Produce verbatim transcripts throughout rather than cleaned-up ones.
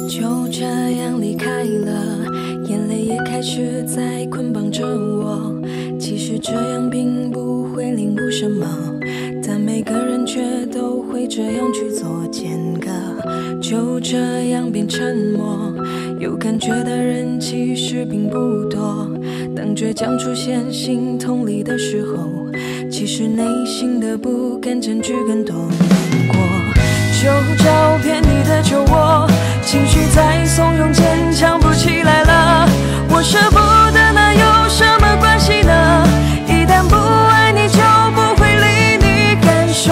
就这样离开了，眼泪也开始在捆绑着我。其实这样并不会领悟什么，但每个人却都会这样去做。间隔就这样变沉默，有感觉的人其实并不多。当倔强出现心痛里的时候，其实内心的不甘占据更多。难过就照片你的酒窝，情绪在怂恿间强不起来了。我舍不得，那有什么关系呢？一旦不爱你，就不会理你感受。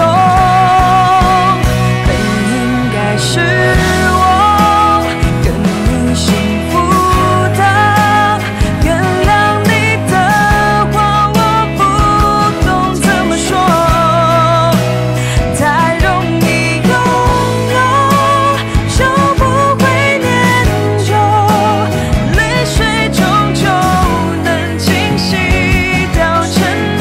本应该是我跟你幸福的，原谅你的话我不懂怎么说，太容易拥有就不会念旧，泪水终究能清洗掉承诺。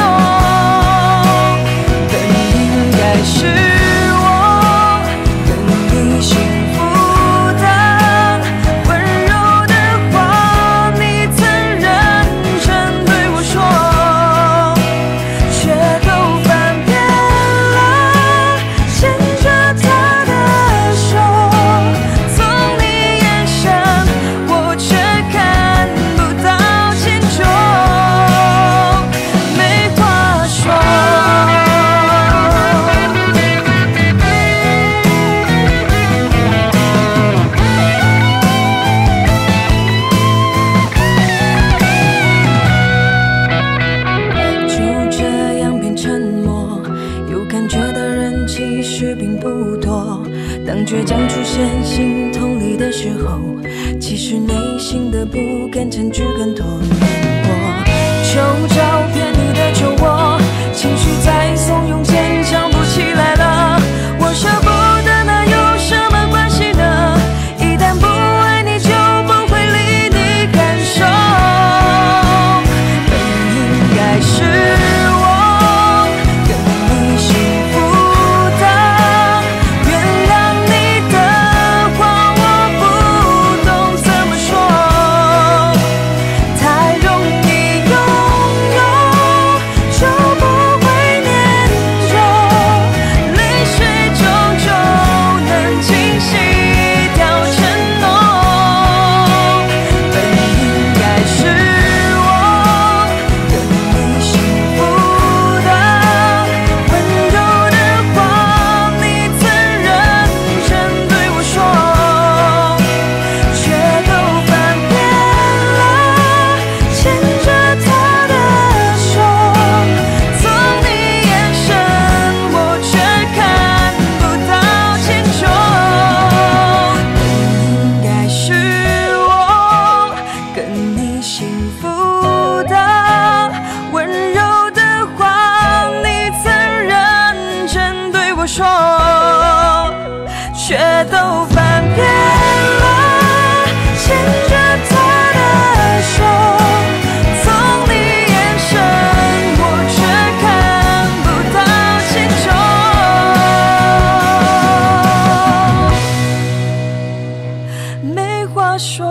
本应该是我跟你幸福的，温柔的话你曾认真对我说，却都翻遍了，牵着他的手，从你眼神我却看不到迁就，没话说。就这样变沉默，有感觉的人其实并不多。当倔强出现心痛里的时候，其实内心的不甘占据更多。难过就照片你的酒窝，情绪在怂恿间强不起来了。我舍不得，那有什么关系呢？一旦不爱你，就不会理你感受。本应该是我跟你幸福的，原谅你的话我不懂怎么说，太容易拥有就不会念旧，泪水终究能清洗掉承诺。本应该是我跟你幸福的，温柔的话你曾认真对我说，却都翻遍了，牵着他的手，从你眼神我却看不到迁就。本应该是我跟你幸福的，温柔的话你曾认真对我说，却都翻遍了，牵着他的手，从你眼神我却看不到迁就，没话说。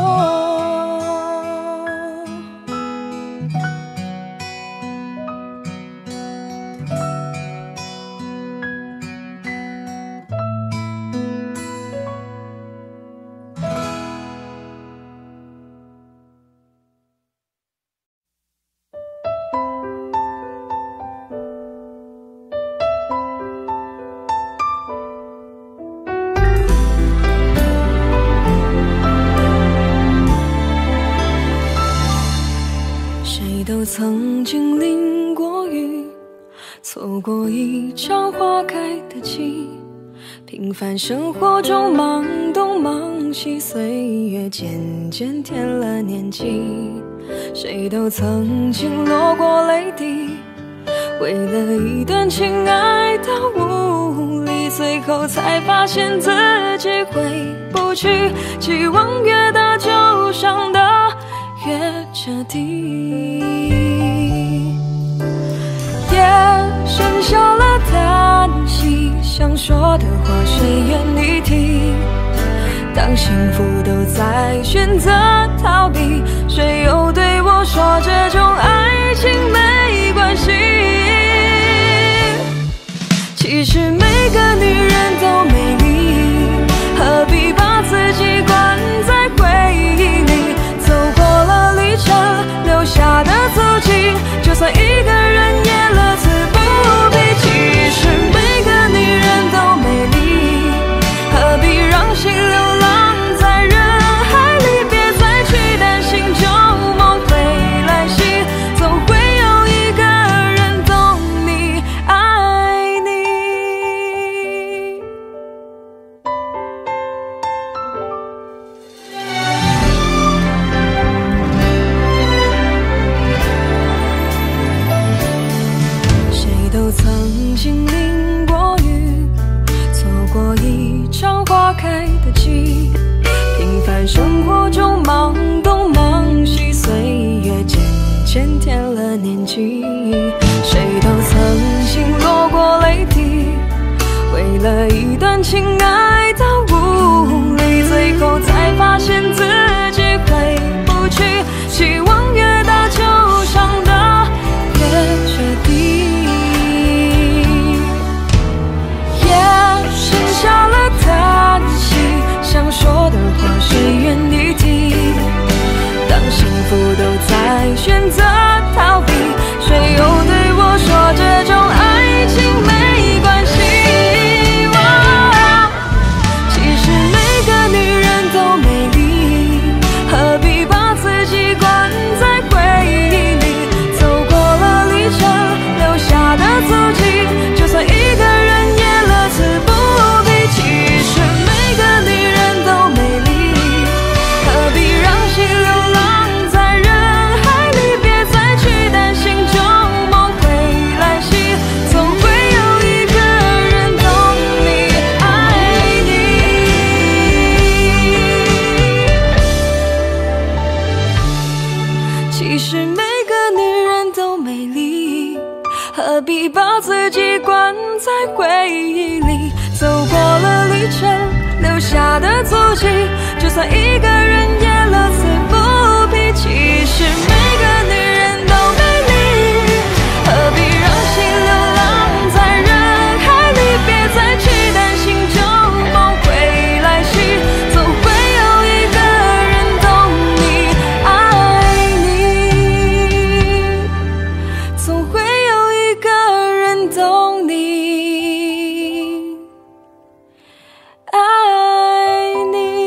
谁都曾经淋过雨，错过一场花开的季。平凡生活中忙东忙西，岁月渐渐添了年纪。谁都曾经落过泪滴，为了一段情爱到无力，最后才发现自己回不去。期望越大，就伤得越彻底。夜深下了叹息，想说的话谁愿意听？当当幸福都在选择逃避，谁又对我说这种爱情没关系？其实每个女人都美丽，何必把自己关在回忆里？走过了旅程留下的足迹，就算一个人也乐此不疲。其实每个女人都美丽，何必让心流浪在人海里？别再去担心旧梦会来袭，总会有一个人懂你，爱你。谁都曾经淋过雨，错过一场花开的季，平凡生活中忙东忙西，岁月渐渐添了年纪。谁都曾经落过泪滴，为了一段情爱到无力，最后才发现自己回不去。希望越大就伤得越彻底，剩下了叹息，想说的话谁愿意听？当幸福都在选择逃避，谁又对我说这种爱情没关系？其实每个女人都美丽，何必把自己关在回忆里？走过了旅程留下的足迹，就算一个人也乐此不疲。其实每个女人都美丽，何必让心流浪在人海里？别再去担心旧梦会来袭，总会有一个人懂你，爱你。其实每个女人都美丽，何必把自己关在回忆里？走过了旅程留下的足迹，就算一个人也乐此不疲。其实每个女人都美丽，何必让心流浪在人海里？别再去担心旧梦会来袭，总会有一个人懂你，爱你。总会有一个人懂你，爱你。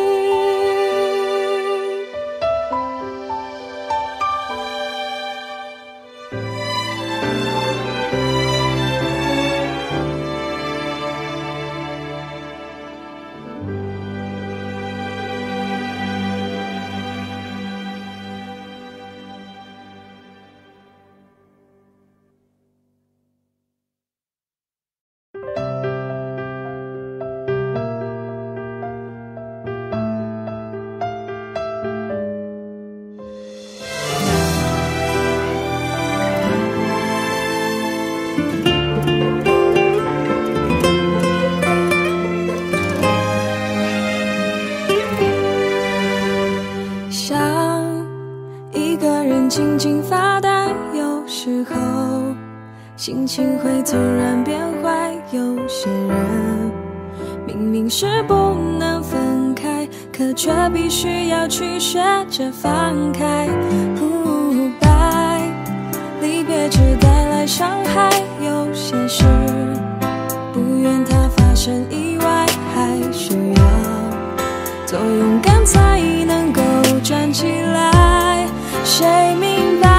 静静发呆，有时候心情会突然变坏。有些人明明是不能分开，可却必须要去学着放开。不白，离别只带来伤害。有些事不愿它发生意外，还需要多勇敢才能够站起来。谁明白，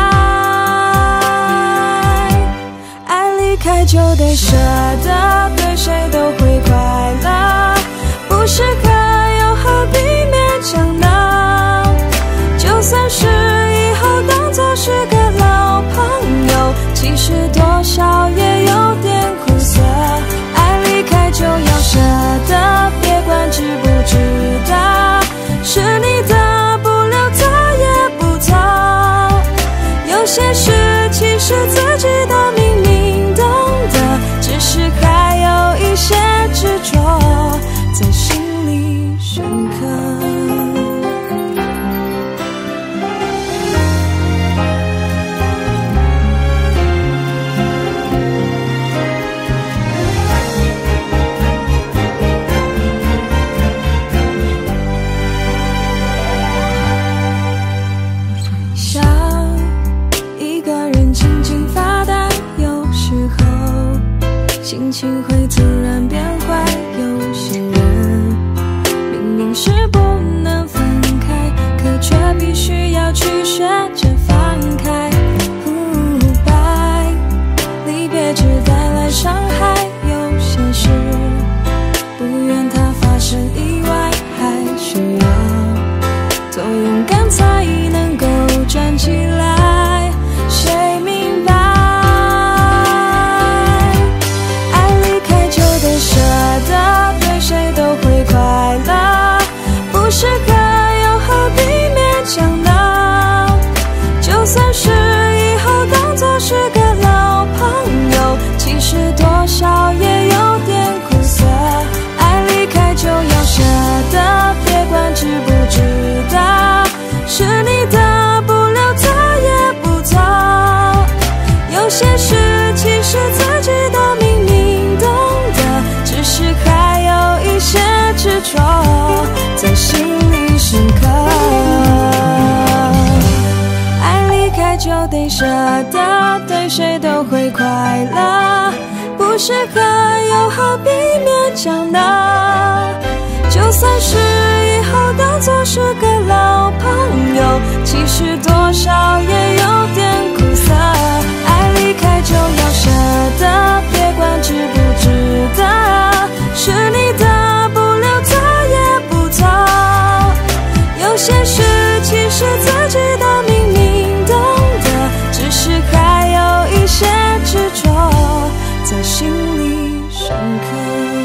爱离开就得舍得，对谁都会快乐，不适合又何必勉强呢？就算是以后当作是个老朋友，其实多少也有点苦涩。爱离开就要舍得，别管值不值得，是你的不留他也不疼。有些事其实自己都明明懂得，只是还有一些执着在心里。 学着放开。白离别只带来伤害，有些事不愿它发生意外，还需要多勇敢才能够站起来。谁明白？爱离开就得舍得，对谁都会快乐，不适合又何必勉强呢？就算是以后当作是个老朋友，其实多少也有点苦涩。爱离开就要舍得，别管值不值得，是你的不留他也不走。有些事其实自己都明明懂得，只是还有一些执着在心里深刻。爱离开就得舍得，对谁都会快乐，不适合又何必勉强呢？就算是以后当作是个老朋友，其实多少也有点苦涩。爱离开就要舍得，别管值不值得，是你的不留他也不走。有些事其实自己都明明懂得，只是还有一些执着在心里深刻。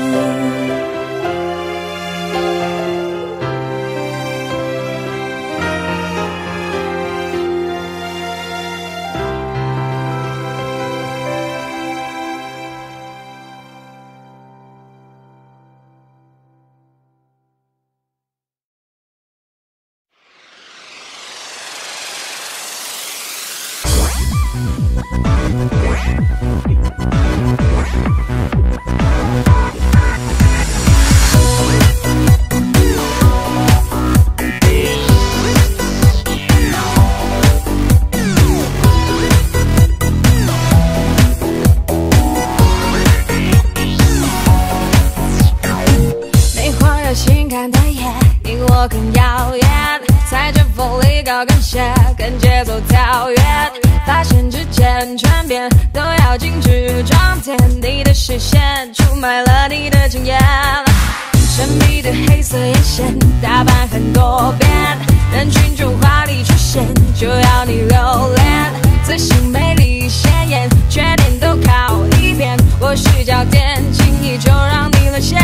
我更遥远，踩着风里高跟鞋，跟节奏跳跃，发现之间转变都要精致装点，你的视线出卖了你的惊艳，神秘的黑色眼线，打扮很多变，人群中华丽出现，就要你留恋，自信美丽鲜艳，缺点都靠一遍，我视角点，轻易就让你沦陷。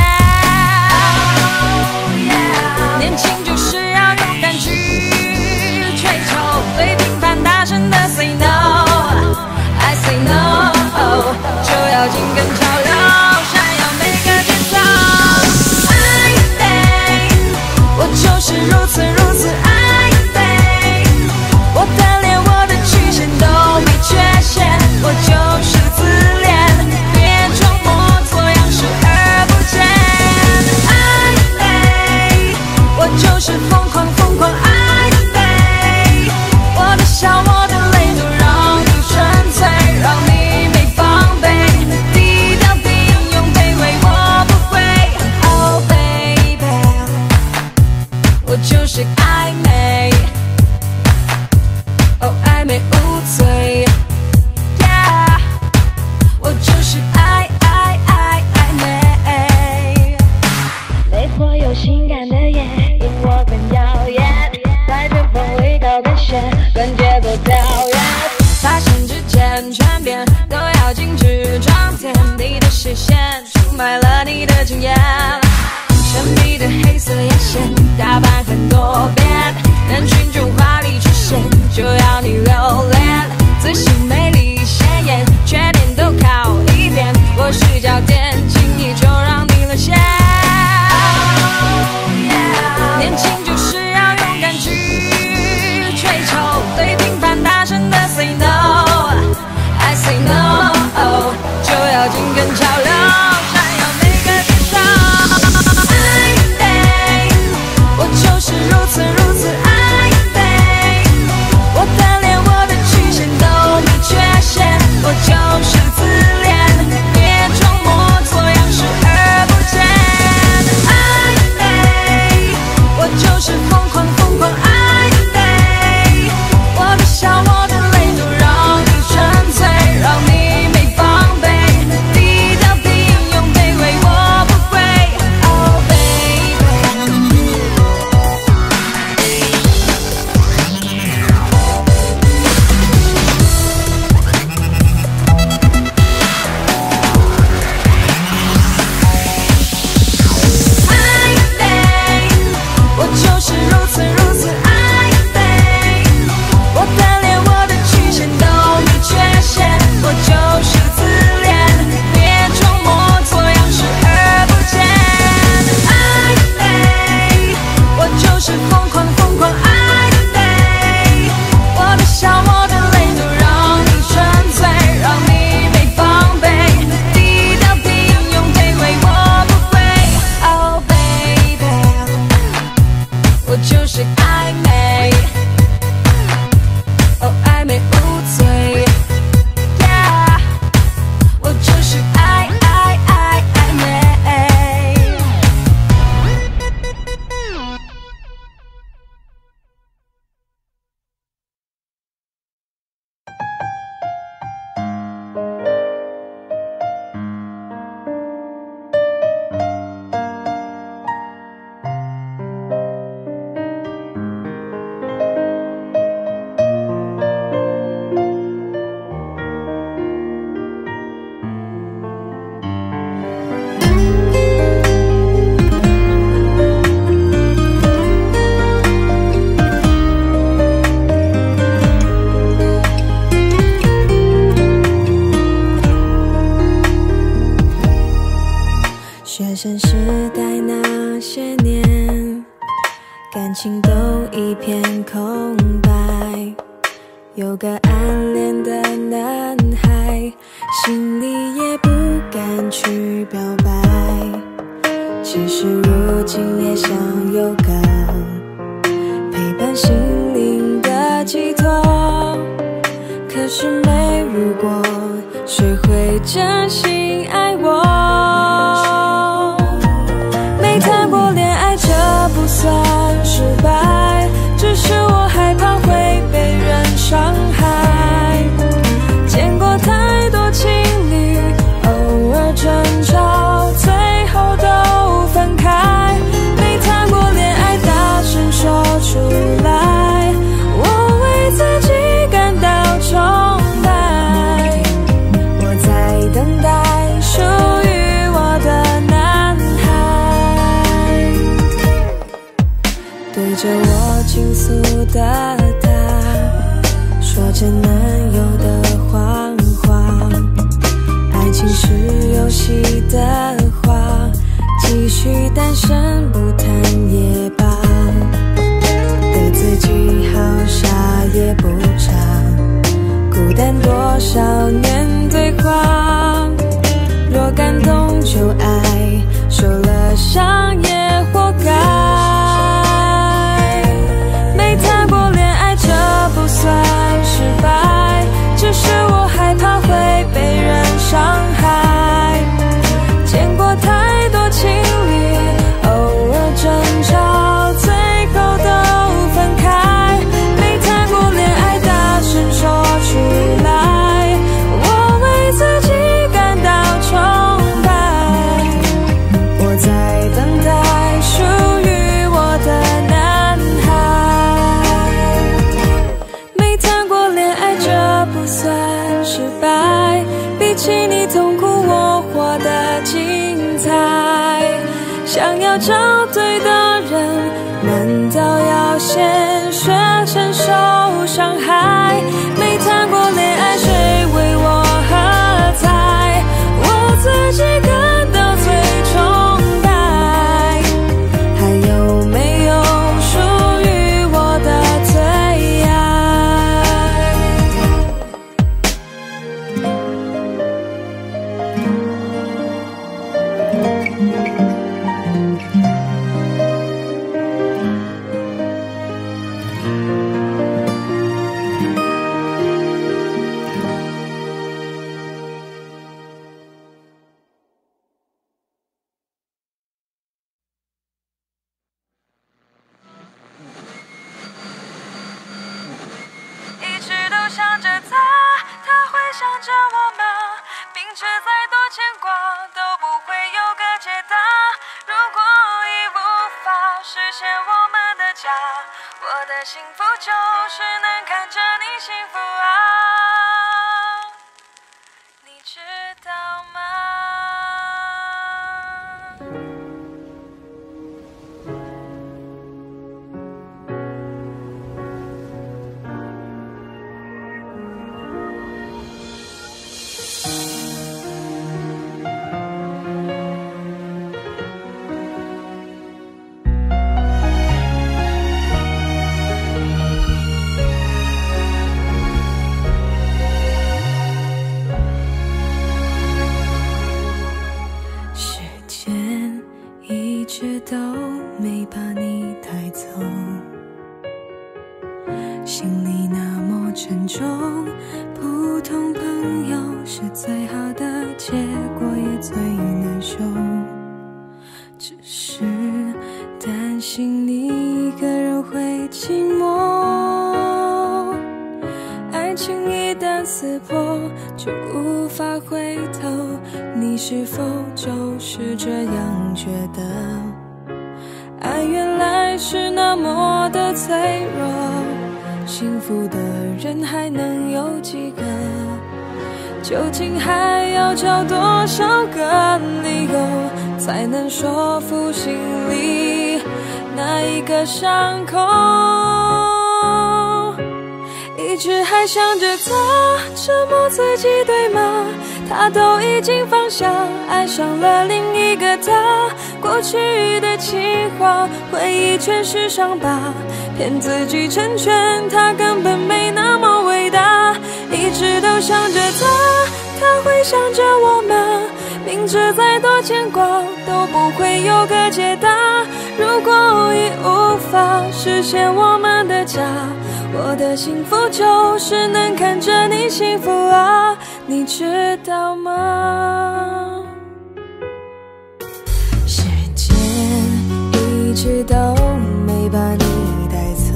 年轻就是要勇敢去追求，对平凡大声的 say no I say no， 就要紧跟潮流，闪耀每个节奏。爱美，我就是如此如此爱美，我的脸我的曲线都没缺陷，我就是自恋，别装模作样视而不见。爱美，我就是疯狂疯狂爱美，我的笑我的泪都让你纯粹，让你没防备，低调平庸卑微我不会。Oh baby， 我就是爱美，哦爱美无罪 ，Yeah， 我就是爱爱爱爱美，魅惑有性感的眼。我更耀眼，在阵风里高跟鞋，跟节奏跳跃，发现之间转变都要精致装点，你的视线出卖了你的惊艳，神秘的黑色眼线，打扮很多变，人群中华丽出现，就要你留恋，自信美丽鲜艳，缺点都靠一遍，我视角点，轻易就让你沦陷。 疯狂疯狂爱的美，我的笑我的泪都让你沉醉，让你没防备，低调平庸卑微我不会。Oh baby， 我就是暧昧，哦暧昧无罪。我就是爱爱爱爱美。学生时代那些年，感情都一片空白。有个暗恋的男孩，心里也不敢去表白。其实如今也想有个陪伴心灵的寄托，可是没遇过谁会真心爱我。没谈过恋爱，这不算失败，只是我害怕会被人伤害。见过太多情侣，偶尔争吵，最后都分开。没谈过恋爱，大声说出来，我为自己感到崇拜。我在等待属于我的男孩，对着我倾诉的他，说着男友的谎话。爱情是游戏的话，继续单身不谈也罢。对自己好傻也不差，孤单多少年对话。若感动就爱，受了伤也活该。没谈过恋爱，这不算失败，只是我害怕会被人伤害。见过太多情侣，偶尔争吵，最后都分开。没谈过恋爱，大声说出来，我为自己感到崇拜。我在等待属于我的男孩。没谈过恋爱，这不算失败，比起你痛苦，我活得精彩。想要找对的人，难道要先学承受伤害？没谈过恋爱，谁为我喝彩？我自己感到最崇拜。还有没有属于我的最爱？一直都想着他，他会想着我吗？明知再多牵挂都不会有个解答。如果已无法实现我们的家，我的幸福就是能看着你幸福啊，你知道吗？ 心里那么沉重。普通朋友是最好的结果，也最难受。只是担心你一个人会寂寞。爱情一旦撕破，就无法回头。你是否就是这样觉得？爱原来是那么的脆弱，幸福的人还能有几个？究竟还要找多少个理由，才能说服心里那一个伤口？一直还想着他，折磨自己对吗？他都已经放下，爱上了另一个他。过去的情话，回忆全是伤疤，骗自己成全他根本没那么伟大。一直都想着他，他会想着我吗？明知再多牵挂都不会有个解答。如果已无法实现我们的家，我的幸福就是能看着你幸福啊，你知道吗？时间一直都没把你带走，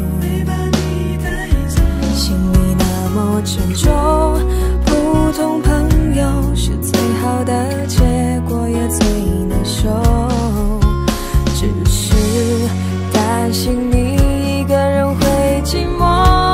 心里那么沉重。普通朋友是最好的结果，也最难受。只是担心你一个人会寂寞。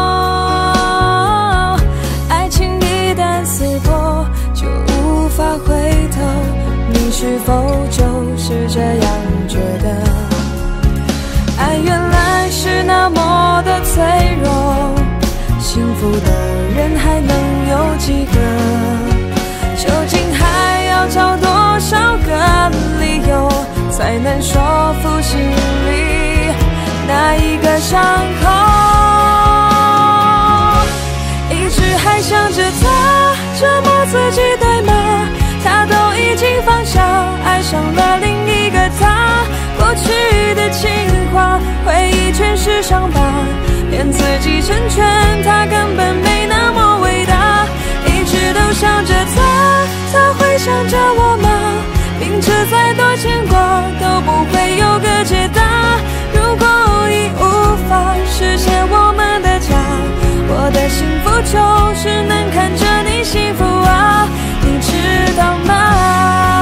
爱情一旦撕破，就无法回头。你是否就是这样觉得？爱原来是那么的脆弱，幸福的人还能有几个？究竟还要找多少个理由，才能说服心里那一个伤口？一直还想着他，折磨自己对吗？他都已经放下，爱上了另一个他。过去的情话，回忆全是伤疤，骗自己成全他根本没那么伟大。一直都想着他，他会想着我吗？明知再多牵挂都不会有个解答。如果已无法实现我们的家，我的幸福就是能看着你幸福啊，你知道吗？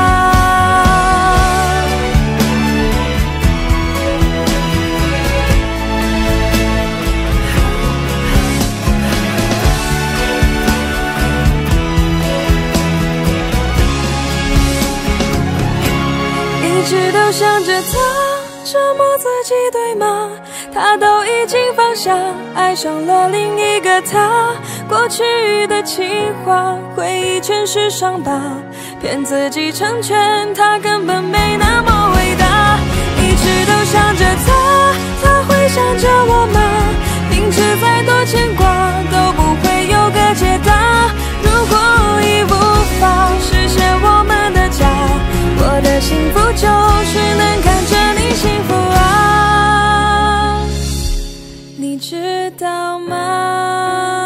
一直都想着他，折磨自己对吗？他都已经放下，爱上了另一个他。过去的情话，回忆全是伤疤，骗自己成全他根本没那么伟大。一直都想着他，他会想着我吗？明知再多牵挂都不会有个解答。如果已无法实现我们的家，我的幸福就是能看着你幸福啊，你知道吗？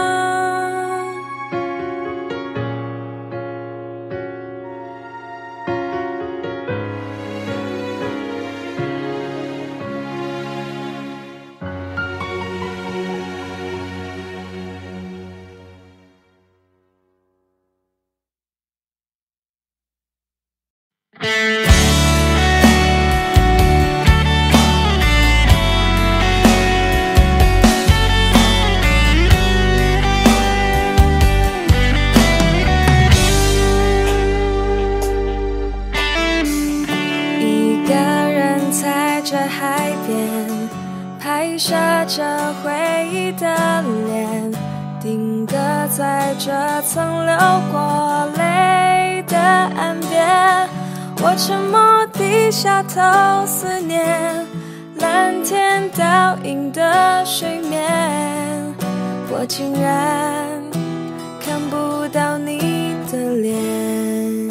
拍摄着回忆的脸，定格在这曾流过泪的岸边。我沉默低下头思念，蓝天倒映的水面，我竟然看不到你的脸。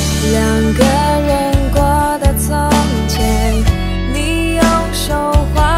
两个人过的从前，你用手画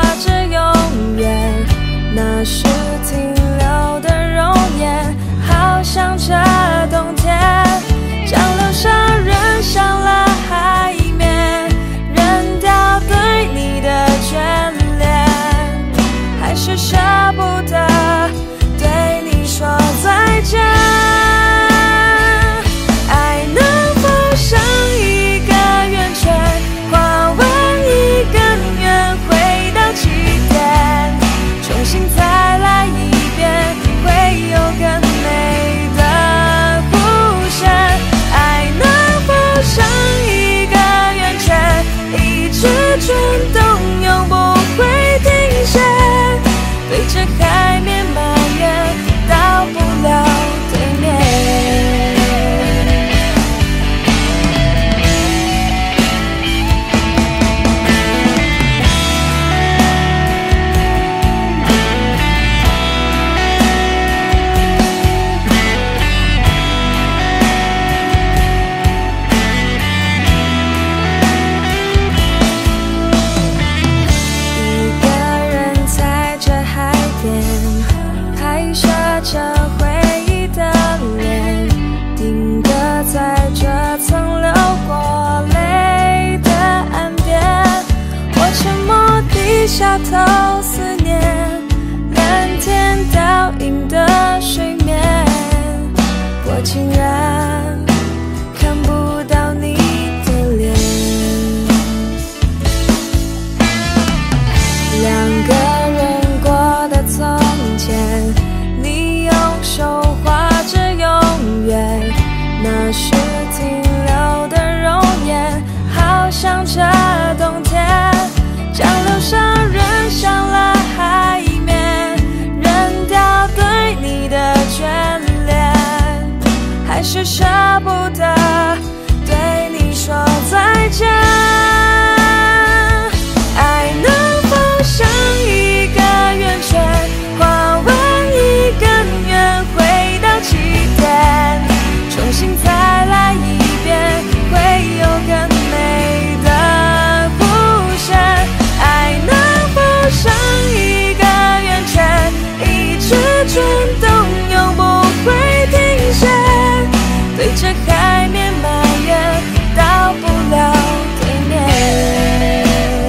转动，永不会停歇。对着海面埋怨，到不了对面。下头思念，蓝天倒映的水面，我竟然看不到你的脸。两个人过的从前，你用手画着永远，那是停留的容颜，好像这冬天将留下人上了海面，扔掉对你的眷恋，还是舍不得对你说再见。爱能否像一个圆圈，画完一根圆，回到起点，重新再来一遍，会有更美的弧线。像一个圆圈，一直转动，永不会停歇。对着海面埋怨，到不了对面。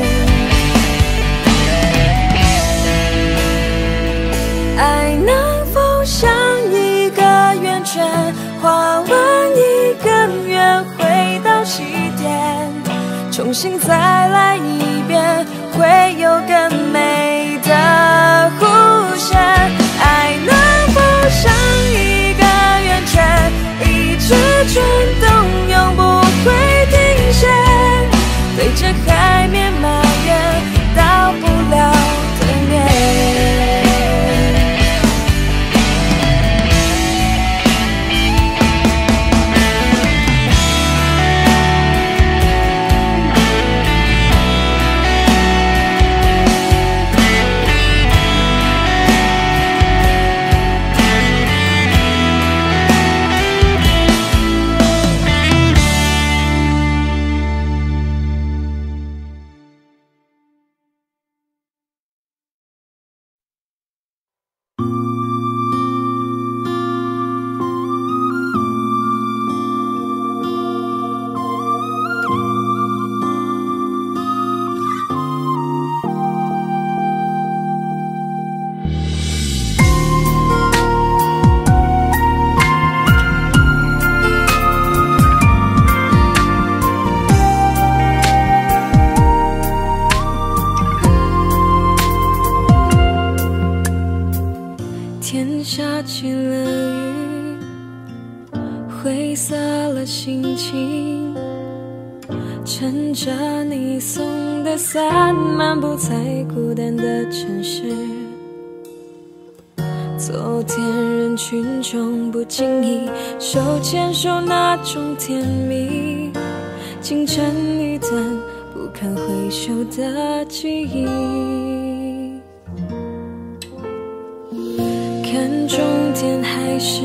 爱能否像一个圆圈，画完一根圆，回到起点，重新再来一遍，会有更美的弧线。爱能否像一个圆圈，一直转动，永不会停歇。对着海面埋怨，到不了对面。天下起了雨，挥洒了心情，撑着你送的伞，漫步在孤单的城市。昨天人群中不经意手牵手那种甜蜜，清晨一段不堪回首的记忆。看中天还是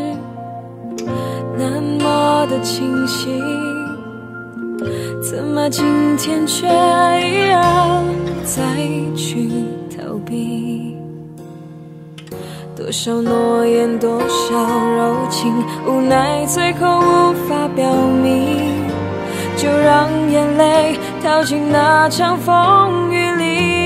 那么的清晰，怎么今天却依然再去逃避？多少诺言，多少柔情，无奈最后无法表明，就让眼泪逃进那场风雨里。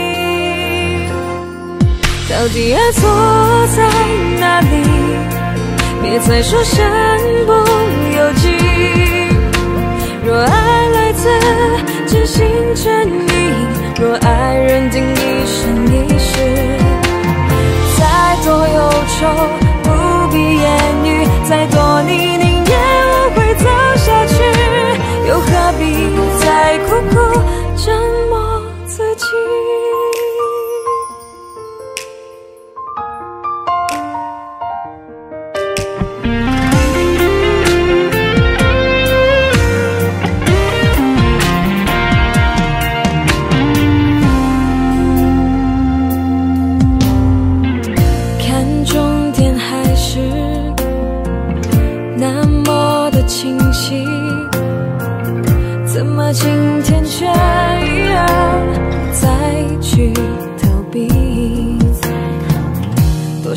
到底爱错在哪里？别再说身不由己。若爱来自真心真意，若爱认定一生一世，再多忧愁不必言语，再多你宁愿我会走下去，又何必再苦苦争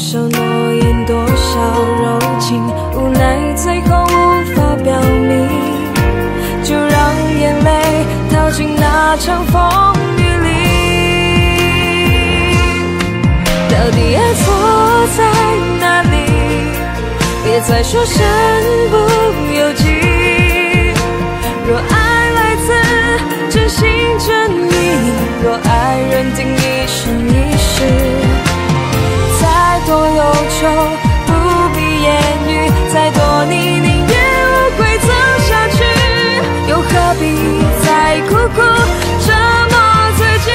少诺言，多少柔情，无奈最后无法表明，就让眼泪逃进那场风雨里。到底爱错在哪里？别再说身不由己。若爱来自真心真意，若爱认定一生一世，再多忧愁不必言语，再多你宁愿无悔走下去，又何必再苦苦折磨自己？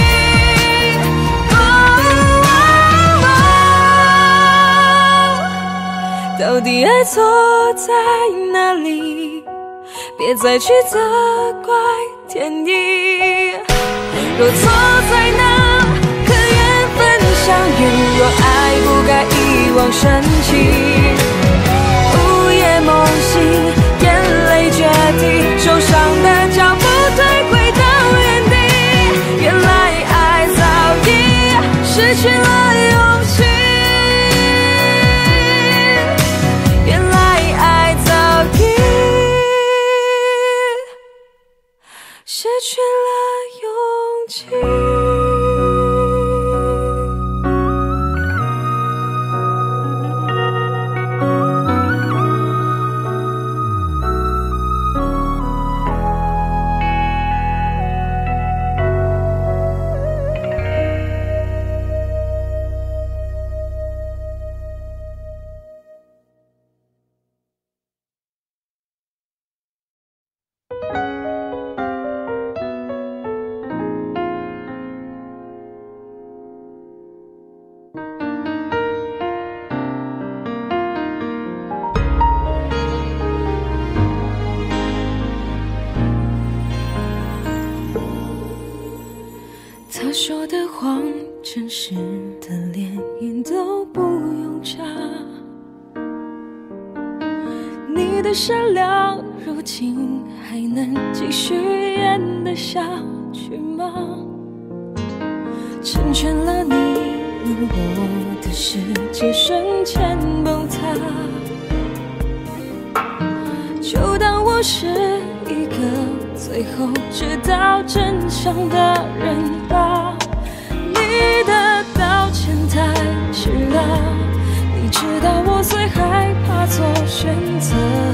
到底爱错在哪里？别再去责怪天意。若错在哪，可缘分相遇；若爱不该一往深情。午夜梦醒，眼泪决堤，受伤的脚步退回到原地。原来爱早已失去了勇气。失去了勇气。他说的谎，真实的连眼都不用眨。你的善良，如今还能继续演得下去吗？成全了你们，我的世界瞬间崩塌。就当我是一个最后知道真相的人吧。你的道歉太迟了，你知道我最害怕做选择。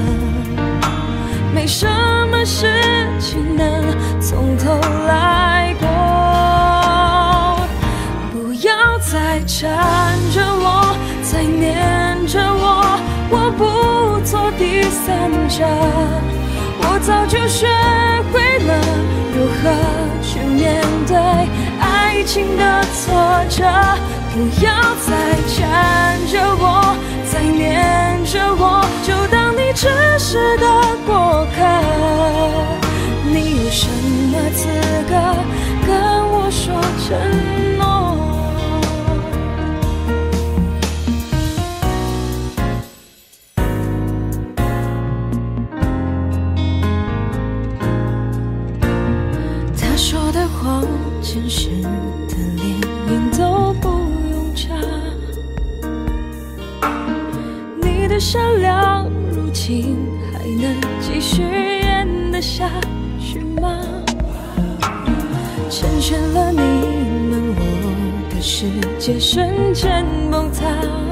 没什么事情能从头来过，不要再缠着我，再黏着我，我不做第三者。我早就学会了如何去面对爱情的挫折，不要再缠着我，再黏着我，就当你只是个过客。你有什么资格跟我说承诺？说的谎，真实的连眼都不用眨。你的善良，如今还能继续演得下去吗？成全了你们，我的世界瞬间崩塌。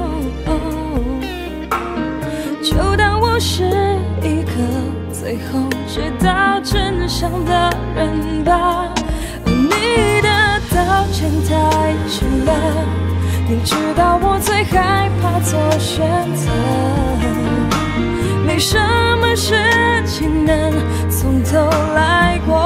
就当我是一个最后知道真相的人吧。你的道歉太迟了，你知道我最害怕做选择。没什么事情能从头来过，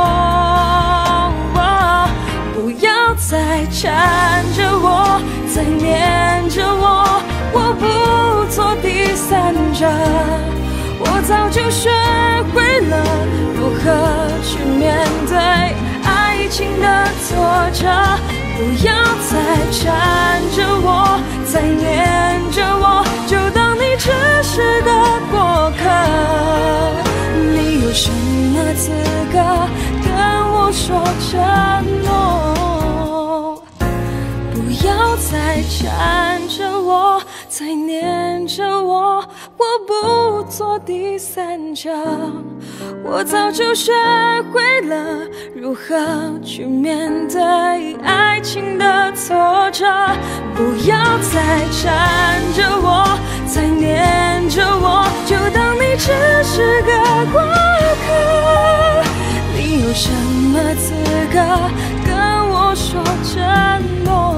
不要再缠着我，再黏着我，我不做第三者。我早就学会了如何去面对爱情的挫折，不要再缠着我，再黏着我，就当你只是个过客。你有什么资格跟我说承诺？不要再缠着我，再黏着我，我不做第三者。我早就学会了如何去面对爱情的挫折。不要再缠着我，再黏着我，就当你只是个过客。你有什么资格跟我说承诺？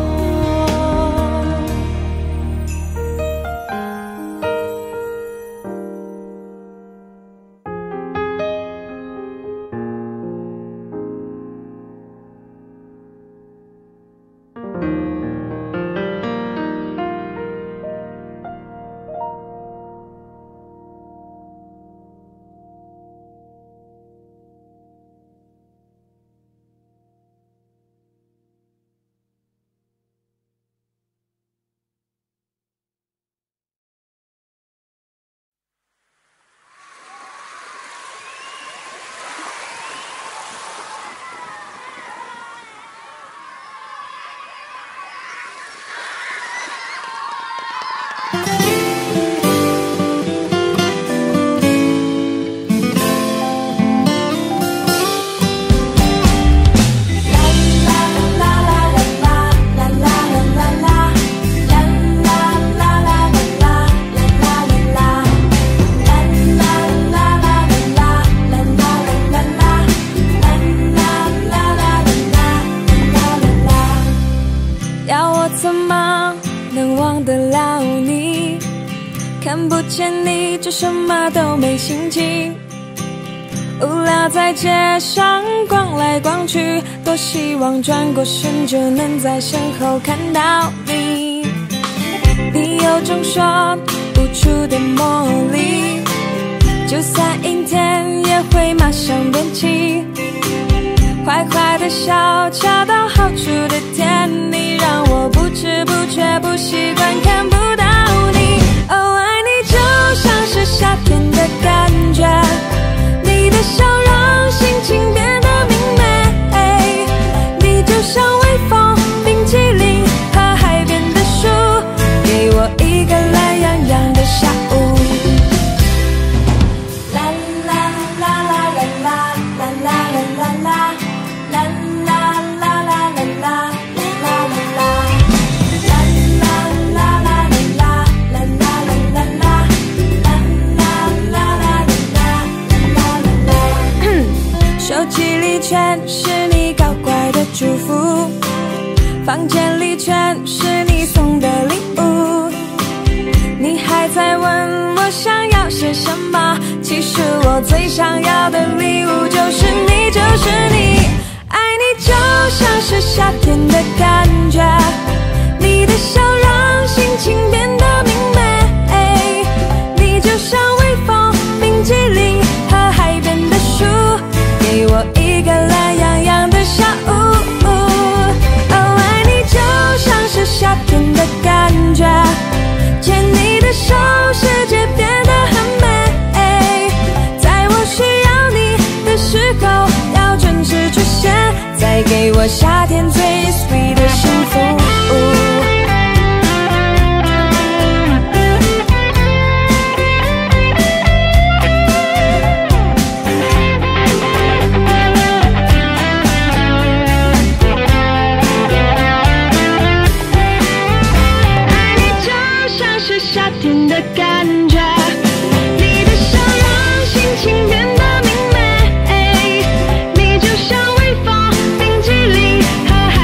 看不见你就什么都没心情，无聊在街上逛来逛去，多希望转过身就能在身后看到你。你有种说不出的魔力，就算阴天也会马上变晴。坏坏的笑，恰到好处的甜蜜，让我不知不觉不习惯看不到你。哦，爱你就像是夏天的感觉，你的笑让心情变得明媚。你就像微风、冰淇淋和海边的树，给我一个懒洋洋的下午。啦啦啦啦啦啦啦啦啦啦。啦啦啦啦啦啦啦啦啦。手机里全是你搞怪的祝福，房间里全是你送的礼物。你还在问我想要些什么，其实我最想要的礼物就是你，就是你。爱你就像是夏天的感觉，你的笑让心情变得明媚。你就像微风、冰淇淋和海边的树，给我一个懒洋洋的下午。哦，爱你就像是夏天的感觉，牵你的手，世界变得很美。在我需要你的时候，要准时出现，再给我夏天最 sweet 的幸福。夏天的感觉，你的笑让心情变得明媚。你就像微风、冰淇淋和海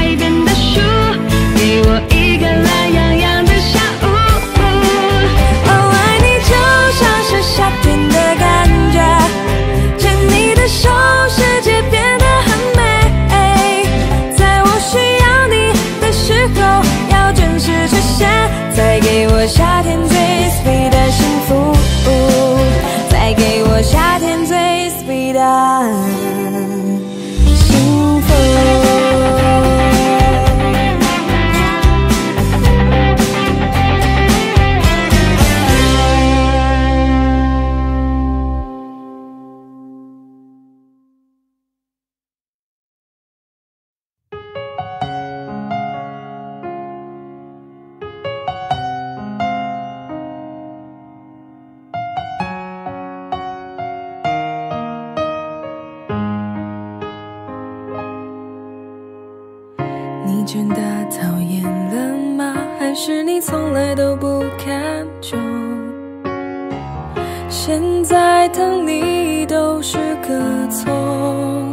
真的讨厌了吗？还是你从来都不看重？现在疼你都是个错，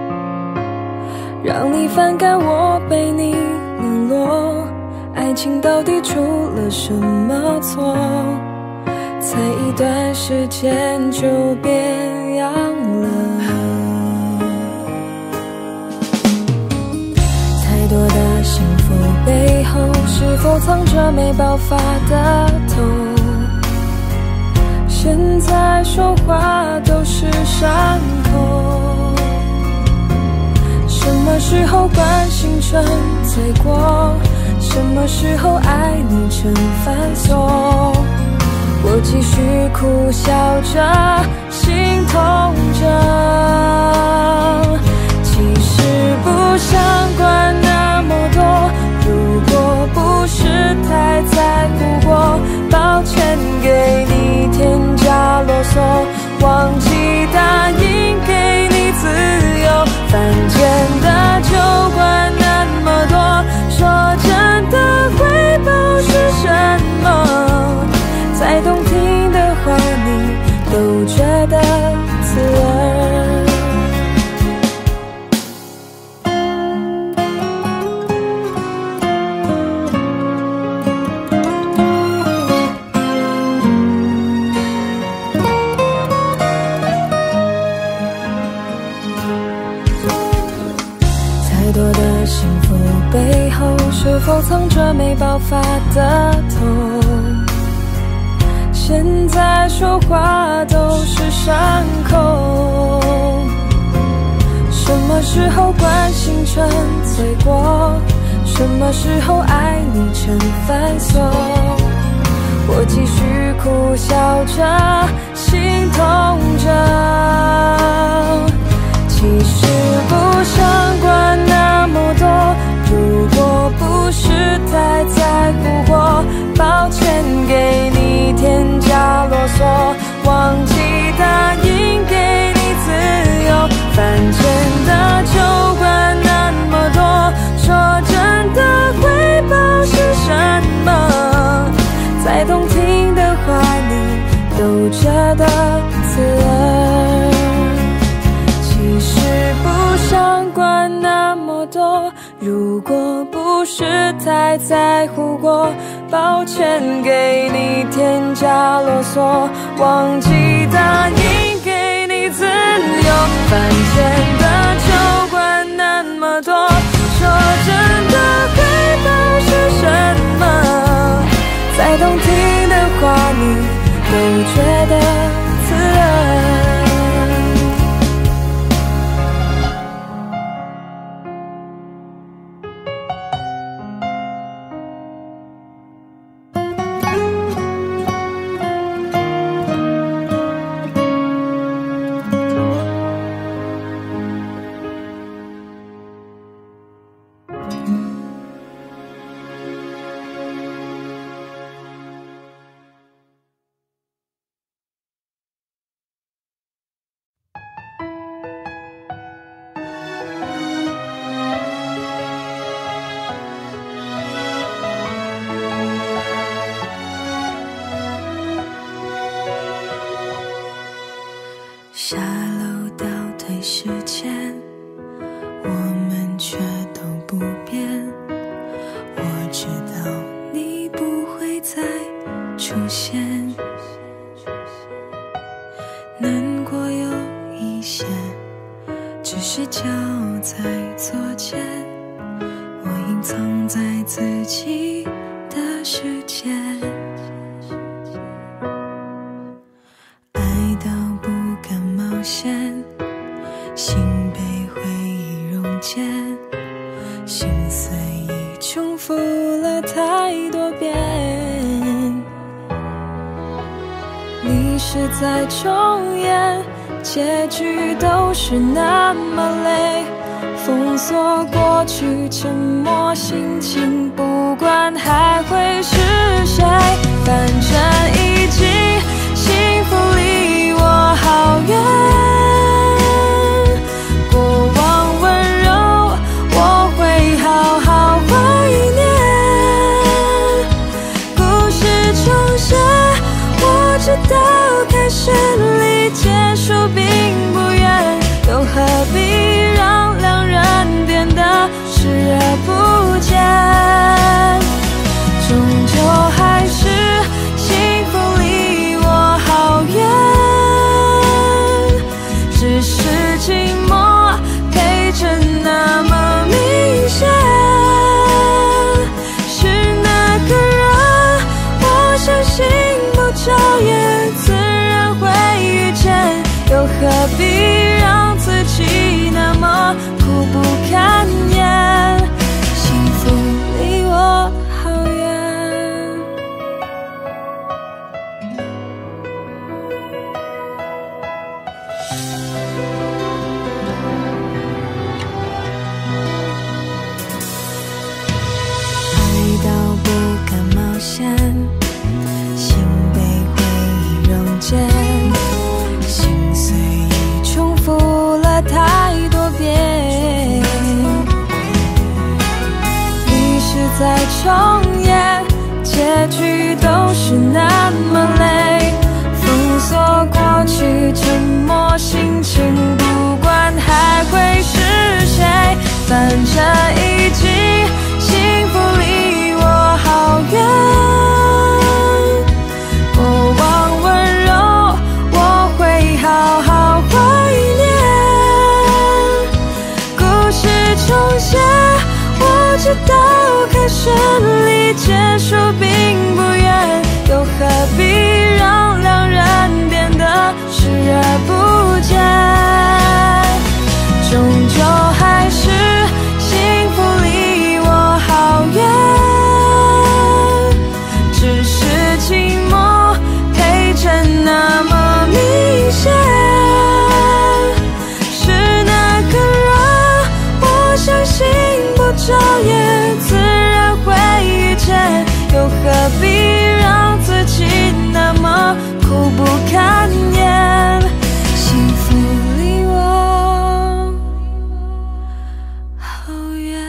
让你反感我被你冷落。爱情到底出了什么错？才一段时间就变样了。太多的幸福背后，是否藏着没爆发的痛？现在说话都是伤口。什么时候关心成罪过？什么时候爱你成繁琐？我继续苦笑着，心痛着。其实不想管那么多，如果不是太在乎过，抱歉给你添加啰嗦，忘记答应给你自由。犯贱的就管那么多，说真的回报是什么？再动听的话你都觉得刺耳。太多的幸福背后，是否藏着没爆发的痛？现在说话都是伤口。什么时候关心成罪过？什么时候爱你成繁琐？我继续苦笑着，心痛着。其实不想管那么多，如果不是太在乎过，抱歉给你添加啰嗦，忘记答应给你自由。犯贱的就管那么多，说真的回报是什么？再动听的话你都觉得刺耳。其实不想管那么多，如果不是太在乎过，抱歉给你添加啰嗦，忘记答应给你自由。犯贱的就管那么多，说真的回报是什么？再动听的话你都觉得刺耳。下楼倒退时间，我们却都不变。我知道你不会再出现，难过有一些，只是脚在左肩，我隐藏在自己的世界。心被回忆溶解，心碎已重复了太多遍。历史在重演，结局都是那么累。封锁过去，沉默心情，不管还会是谁，反正已经幸福离我好远。过往温柔，我会好好演，结局都是那么累。封锁过去，沉默心情，不管还会是谁，反正已经幸福离我好远。过往温柔，我会好好怀念。故事重写，我知道开始离结束并不远，又何必让两人变得视而不见？终究还是幸福离我好远，只是寂寞陪着那么明显。是那个人，我相信不眨眼自然会遇见，又何必让自己那么苦不堪言？幸福离我好远。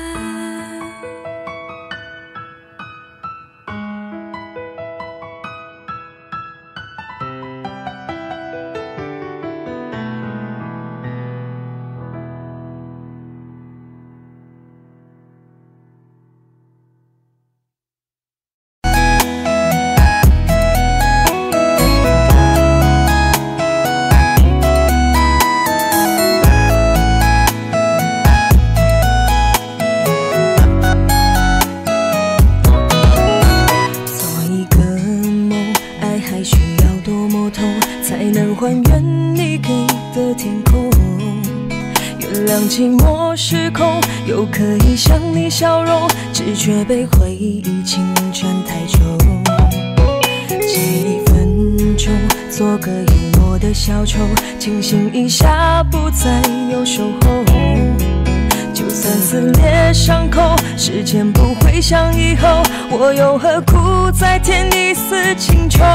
还原你给的天空，原谅寂寞失控，又可以向你笑容，只觉被回忆侵占太重。借一分钟，做个幽默的小丑，清醒一下，不再有守候。就算撕裂伤口，时间不会像以后，我又何苦再添一丝情愁？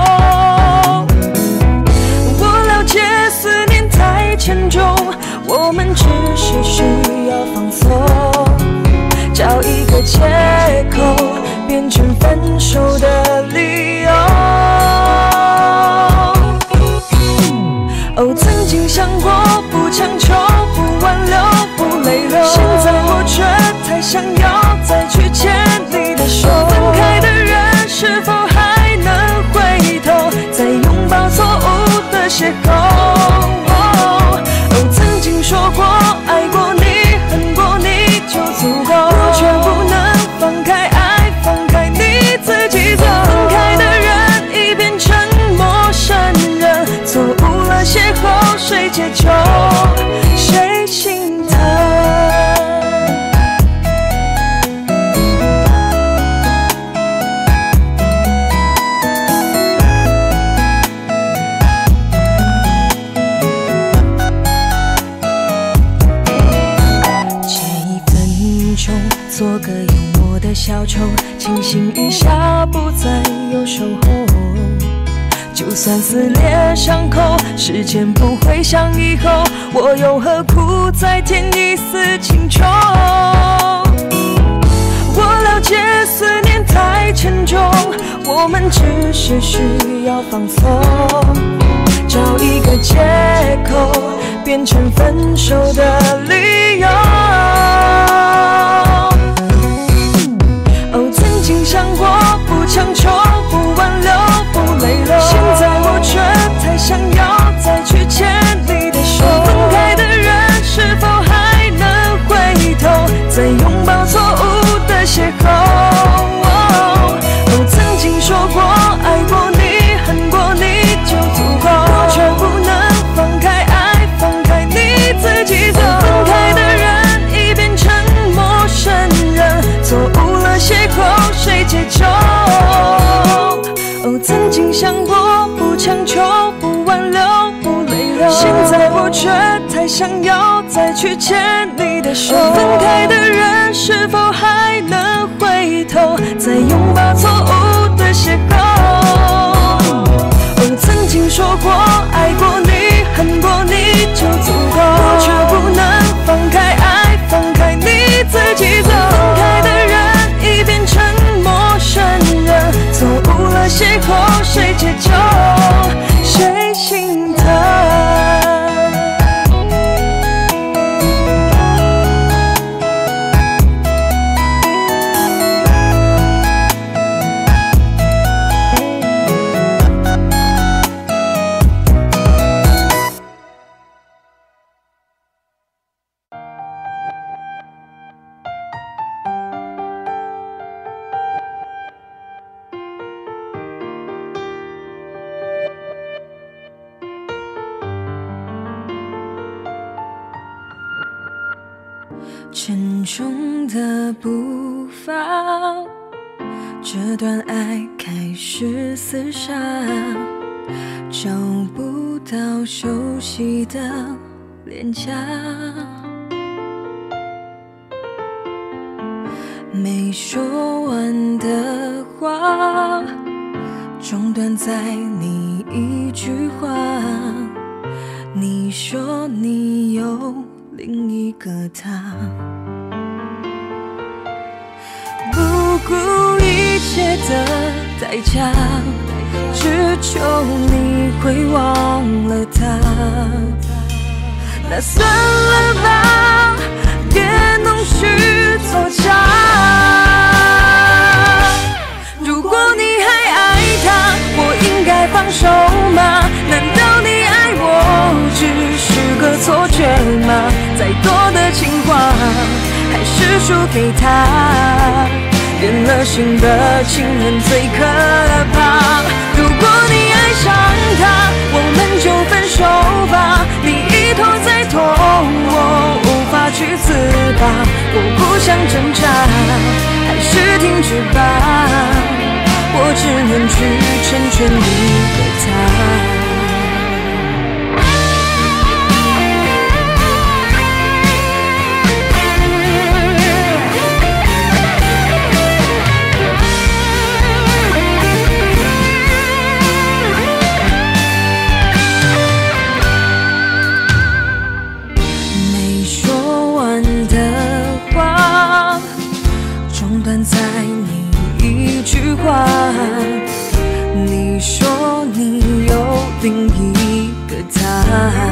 我了解思念太沉重，我们只是需要放松，找一个借口变成分手的理由。哦，曾经想过不强求，不挽留，不泪流，现在我却太想要再去牵你的手。分开的人是否还能回头，再拥抱错误的邂逅。哦，曾经说过爱过你，恨过你就足够，却不能放开爱，放开你自己走。分开的人已变成陌生人，错误了邂逅，谁解救，谁心疼？做个幽默的小丑，清醒一下，不再有守候。就算撕裂伤口，时间不会像以后，我又何苦再添一丝情愁？我了解思念太沉重，我们只是需要放松，找一个借口变成分手的理由。曾经想过不强求，不挽留，不泪流，现在我却太想要再去牵你的手。分开的人是否还能回头，再拥抱错误的邂逅。哦，曾经说过爱过你，恨过你就足够，却不能放开爱，放开你自己走。分开的人已变成陌生人，错误了邂逅，谁解救？哦，曾经想过不强求，不挽留，不泪流，现在我却太想要再去牵你的手。分开的人是否还能回头，再拥抱错误的邂逅？哦，曾经说过爱过你，恨过你就足够，却不能放开爱，放开你自己走。分开的人已变成沉重的步伐，这段爱开始厮杀，找不到熟悉的脸颊，没说完的话，中断在你一句话，你说你有另一个他，不顾一切的代价，只求你会忘了他。那算了吧，别弄虚作假。如果你还爱他，我应该放手吗？难道你爱我只是个错觉吗？再多的情话还是输给他，变了心的情人最可怕。如果你爱上他，我们就分手吧，你一拖再拖，我无法去自拔。我不想挣扎，还是停止吧，我只能去成全一个他。在你一句话，你说你有另一个他，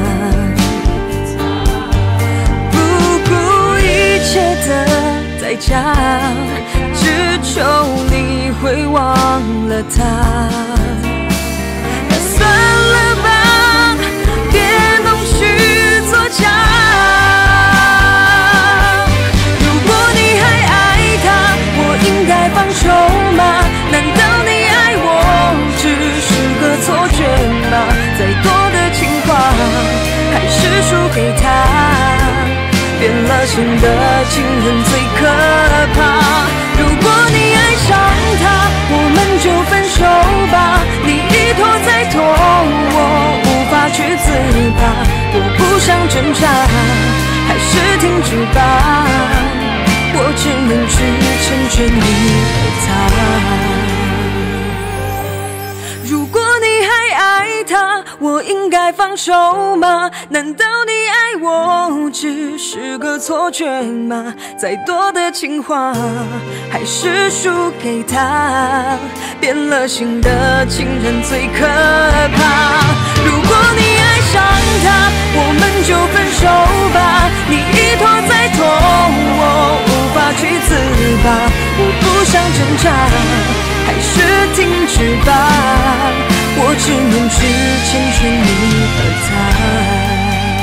不顾一切的代价，只求你会忘了他。那算了吧，别弄虚作假。应该放手吗？难道你爱我只是个错觉吗？再多的情话还是输给他，变了心的情人最可怕。如果你爱上他，我们就分手吧，你一拖再拖，我无法去自拔。我不想挣扎，还是停止吧，我只能去成全你和他。如果你还爱他，我应该放手吗？难道你爱我只是个错觉吗？再多的情话还是输给他，变了心的情人最可怕。如果你爱上他，我们就分手吧，你一拖再拖，我无法去自拔。我不想挣扎，还是停止吧，我只能去成全你和他。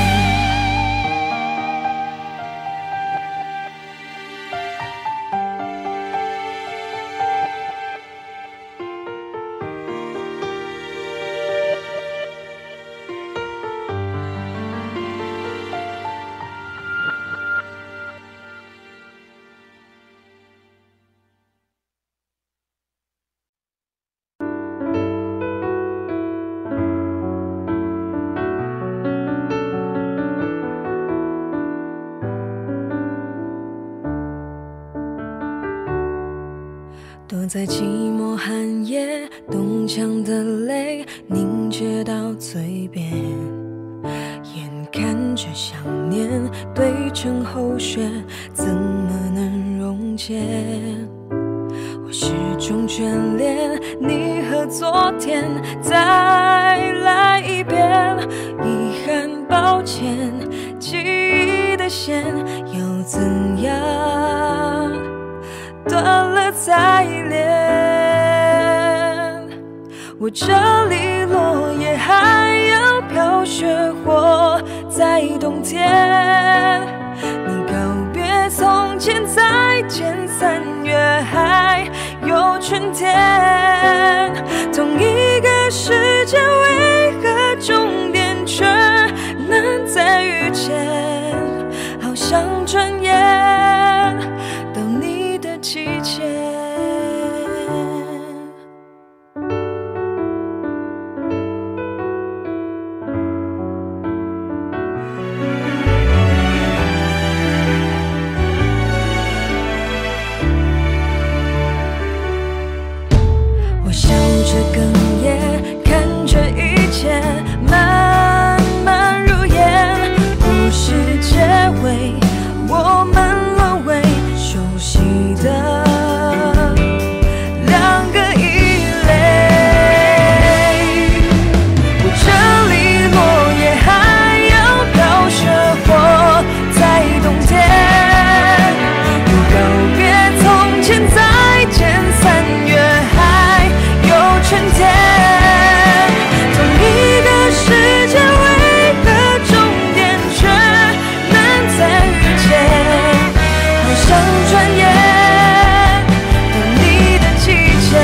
躲在寂寞寒夜，冻僵的泪凝结到嘴边，眼看着想念堆成厚雪，怎么能溶解？我始终眷恋你和昨天，再来一遍，遗憾抱歉，记忆的线要怎样断了再连？我这里落叶还要飘雪花在冬天，你告别从前，再见三月还有春天。同一个世界，为何终点却难再遇见？好想转眼转眼有你的季节。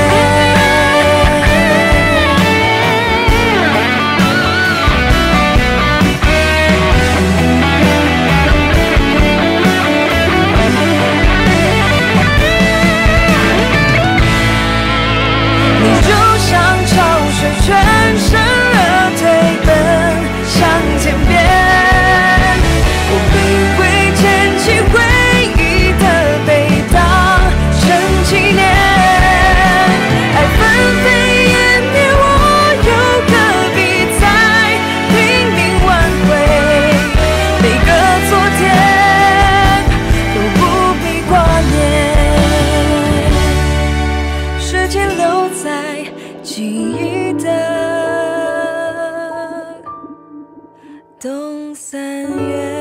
你就像潮水，全身而退，奔向天边。我卑微捡起回忆的被当成纪念，爱纷飞湮灭，我有何必再拼命挽回？每个昨天都不必挂念，时间留在记忆的东三月。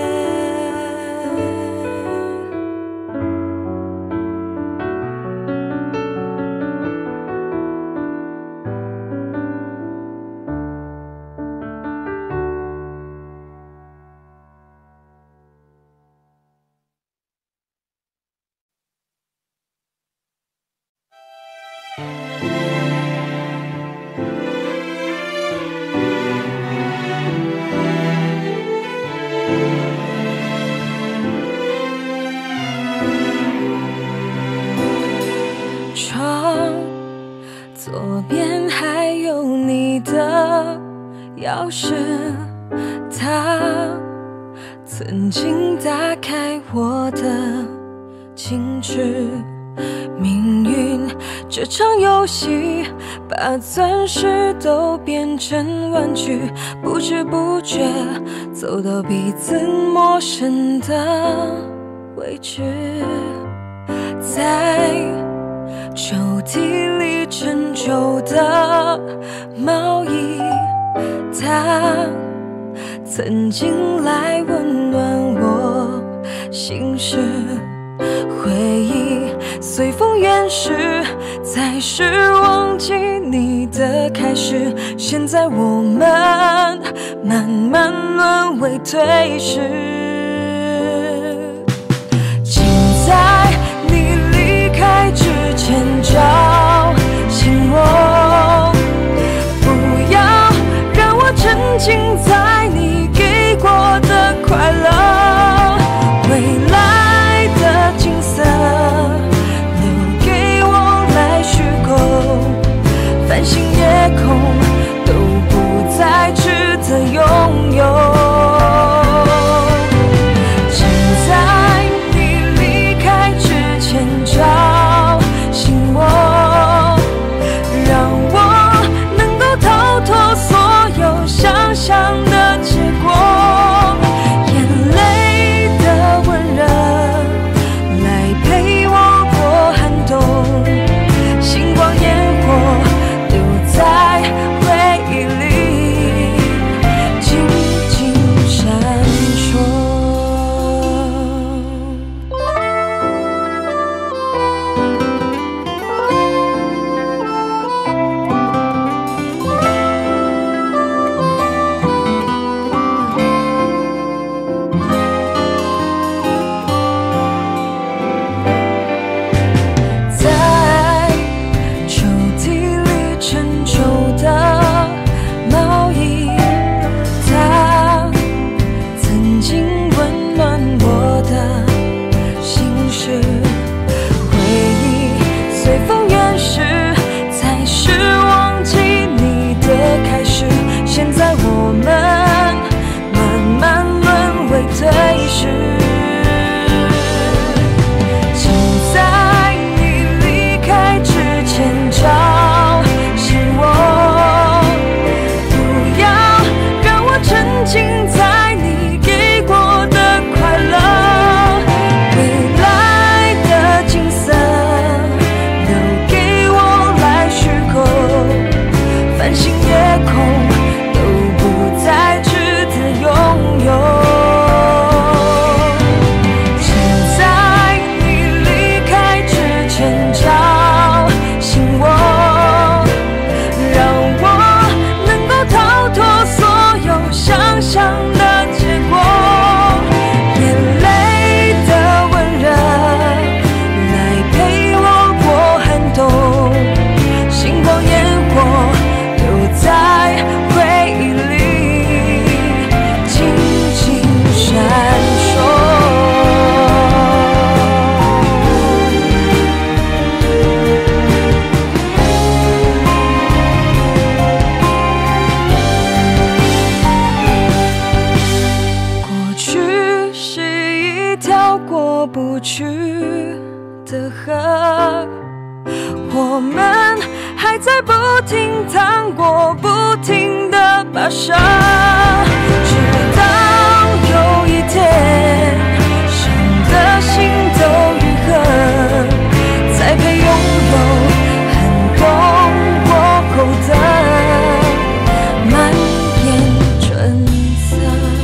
窗左边还有你的钥匙，它曾经打开我的矜持。命运这场游戏，把钻石都变成玩具，不知不觉走到彼此陌生的位置，在抽屉里陈旧的毛衣，它曾经来温暖我心事。回忆随风远逝，才是忘记你的开始。现在我们慢慢沦为退市，请在你离开之前叫醒我，不要让我沉浸在你给过的快乐，未来的景色留给我来虚构，繁星夜空都不再值得拥有。 河，我们还在不停趟过，不停的跋涉，直到有一天，伤的心都愈合，才配拥有寒冬过后的满眼春色。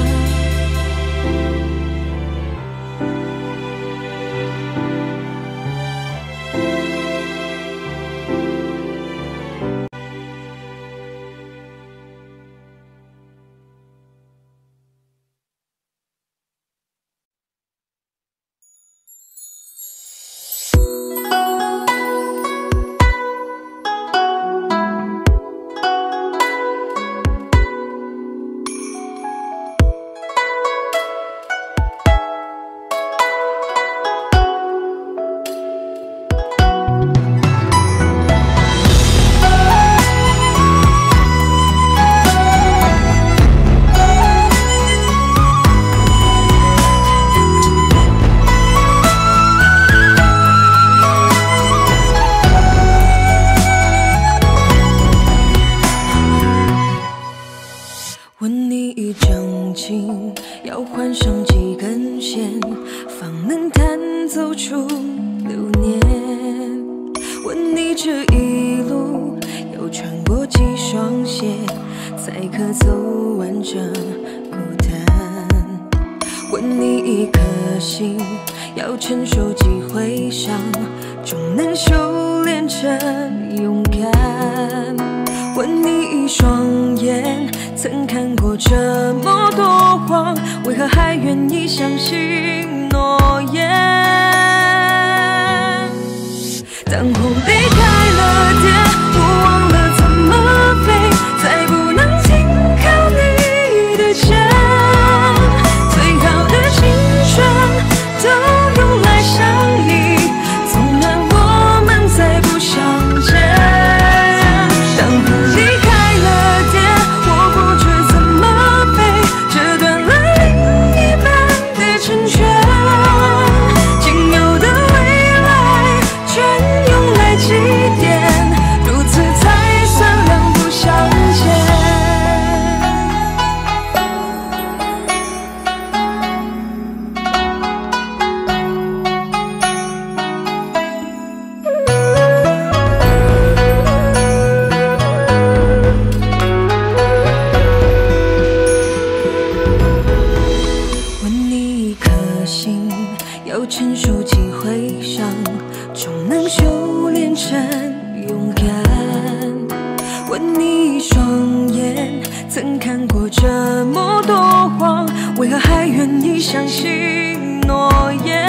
问你一张琴要换上几根弦，方能弹奏出流年？问你这一路要穿过几双鞋，才可走完这孤单？问你一颗心要承受几回伤，终能修炼成勇敢？问你一双眼曾看过这么多谎，为何还愿意相信诺言？当我离开了天，我忘了怎么飞，再不能停靠你的肩。最好的青春都用来想你，纵然我们再不相见。当我离开了天，我不知怎么飞，这段了另一半的成全，仅有的未来全用来祭奠，如此才算两不相欠。问你一颗心要承受几回伤，终能修炼成勇敢？问你一双眼曾看过这么多谎，为何还愿意相信诺言？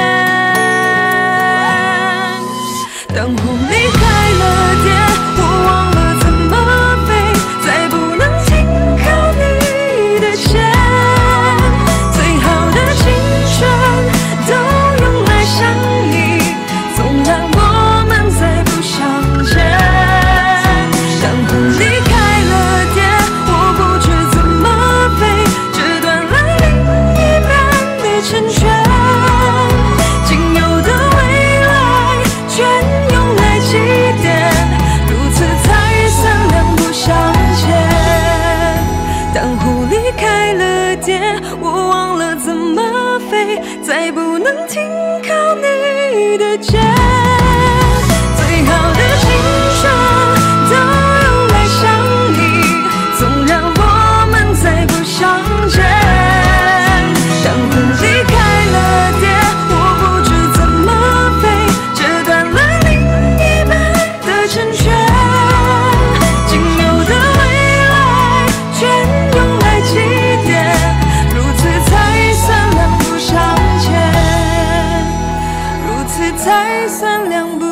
当我离开了天，我忘了怎么飞，再不能停靠你的肩。最好的青春都用来想你，纵然我们再不相见。当我离开了天，我不知怎么飞，这段了另一半的成全，仅有的未来全用来祭奠，如此才算两不相欠。当我离开了天，我忘了怎么飞，再不能停靠你的肩。最好的青春都用来想你，纵然我们再不相见。当我离开了天，我不知怎么飞，这段了另一半的成全，仅有的未来全用来祭奠，如此才算两不相欠，如此才算两不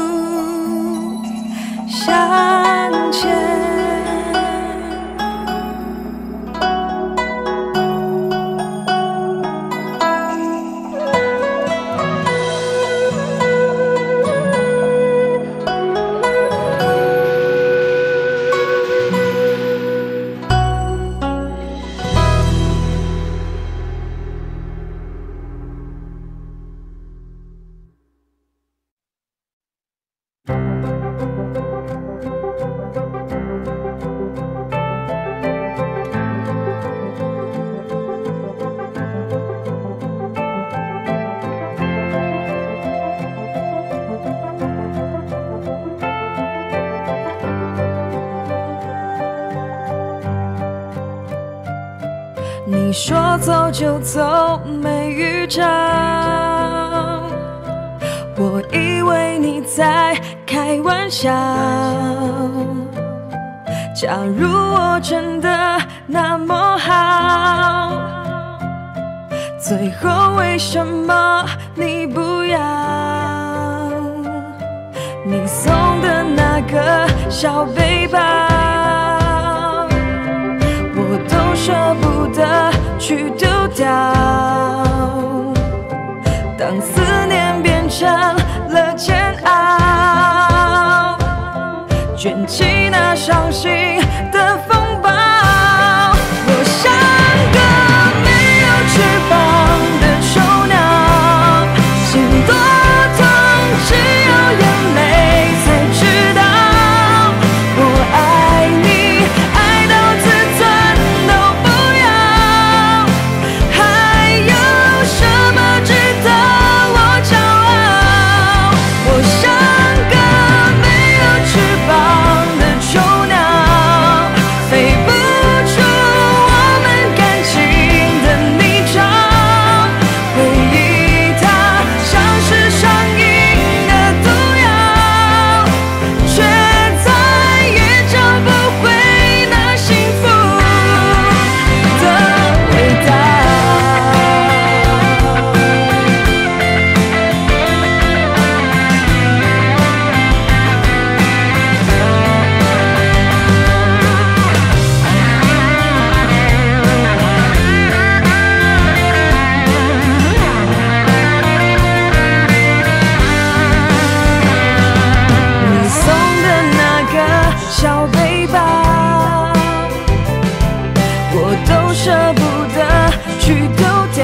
相欠。 你说走就走，没预兆。我以为你在开玩笑。假如我真的那么好，最后为什么你不要？你送的那个小背包，我都舍不得去丢掉。当思念变成了煎熬，卷起那伤心的风暴。我像个没有翅膀的囚鸟，心多痛，只有眼泪才知道。我爱你，爱到自尊都不要，还有什么值得我骄傲？我像个没有翅膀的囚鸟，飞不出我们感情的泥沼。回忆它像是上瘾的毒药，却再也找不回那幸福的味道。你送的那个小背包，我都舍不得去丢掉。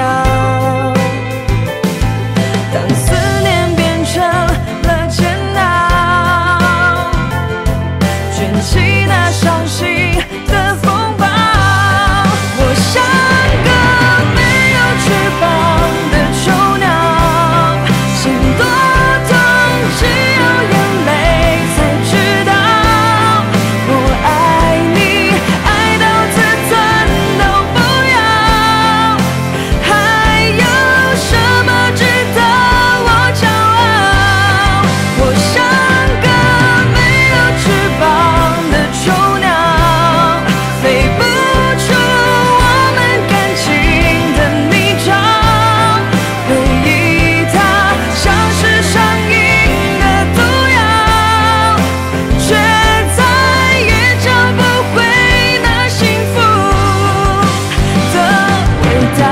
当思念变成了煎熬，卷起那伤心的风暴。我像个没有翅膀的囚鸟，心多痛，只有眼泪才知道。我爱你，爱到自尊都不要，还有什么值得我骄傲？我像个没有翅膀的囚鸟，飞不出我们感情的泥沼。回忆它像是上瘾的毒药，却再也找不回那幸福的味道。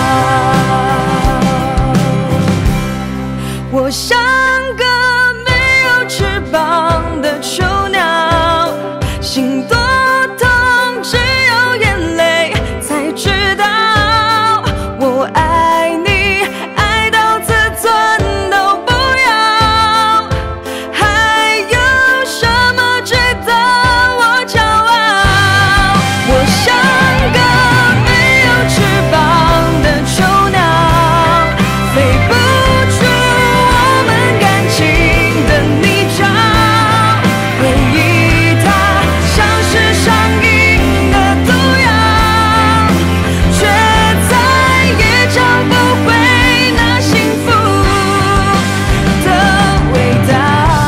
我像个没有翅膀的囚鸟，心多痛，只有眼泪才知道。我爱你，爱到自尊都不要，还有什么值得我骄傲？我像个没有翅膀的囚鸟，飞不出我们感情的泥沼。回忆它像是上瘾的毒药，却再也找不回那幸福的味道。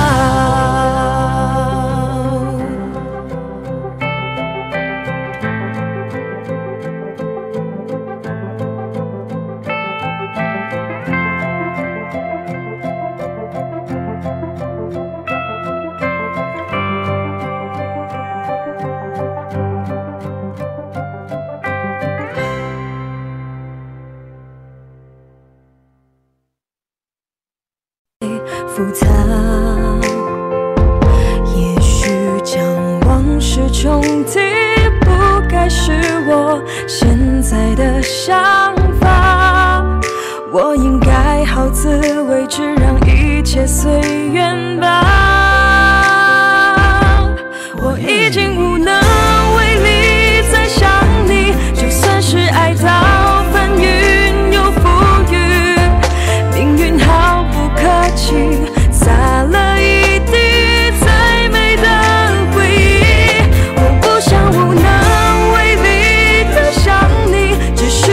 复杂，也许将往事重提，不该是我现在的想法。我应该好自为之，让一切随缘吧。我已经无能为力再想你，就算是爱到翻云又覆雨，命运毫不客气，洒了一地最美的回忆。我不想无能为力的想你，只是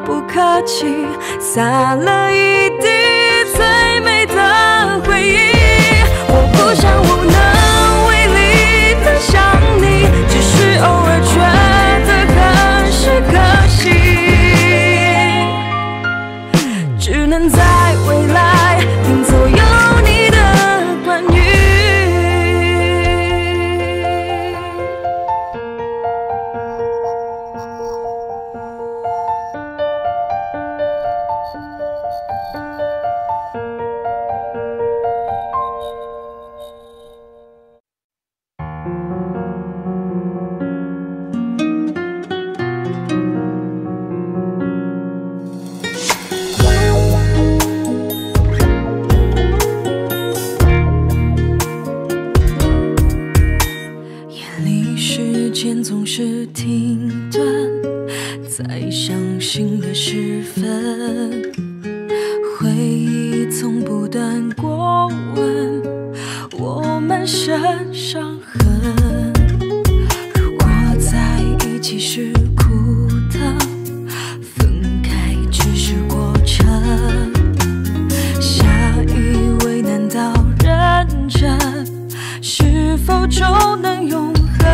不客气，洒了一地最美的回忆。我不想无能为力的想你，只是偶尔觉得很是可惜，只能在未来拼凑有你的关于。总是停顿在伤心的时分，回忆从不断过问我们身伤痕。如果在一起是苦的，分开只是过程，下一位难道认真，是否就能永恒？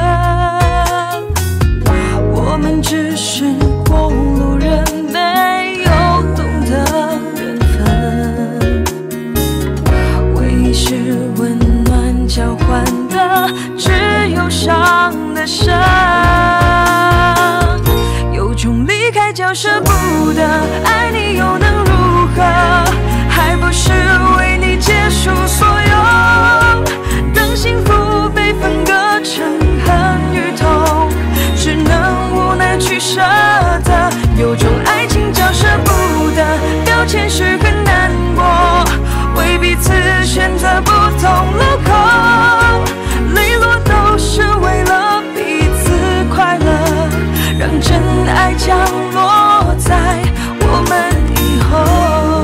我们只是过路人，没有懂得缘分。唯一是温暖交换的，只有伤的深。有种离开叫舍不得，爱你又能如何？还不是为你结束所有。当幸福被分割成恨与痛，只能无奈去舍得。有种爱情叫舍不得，表现是很难过，为彼此选择不同路口，泪落都是为了彼此快乐，让真爱降落在我们以后。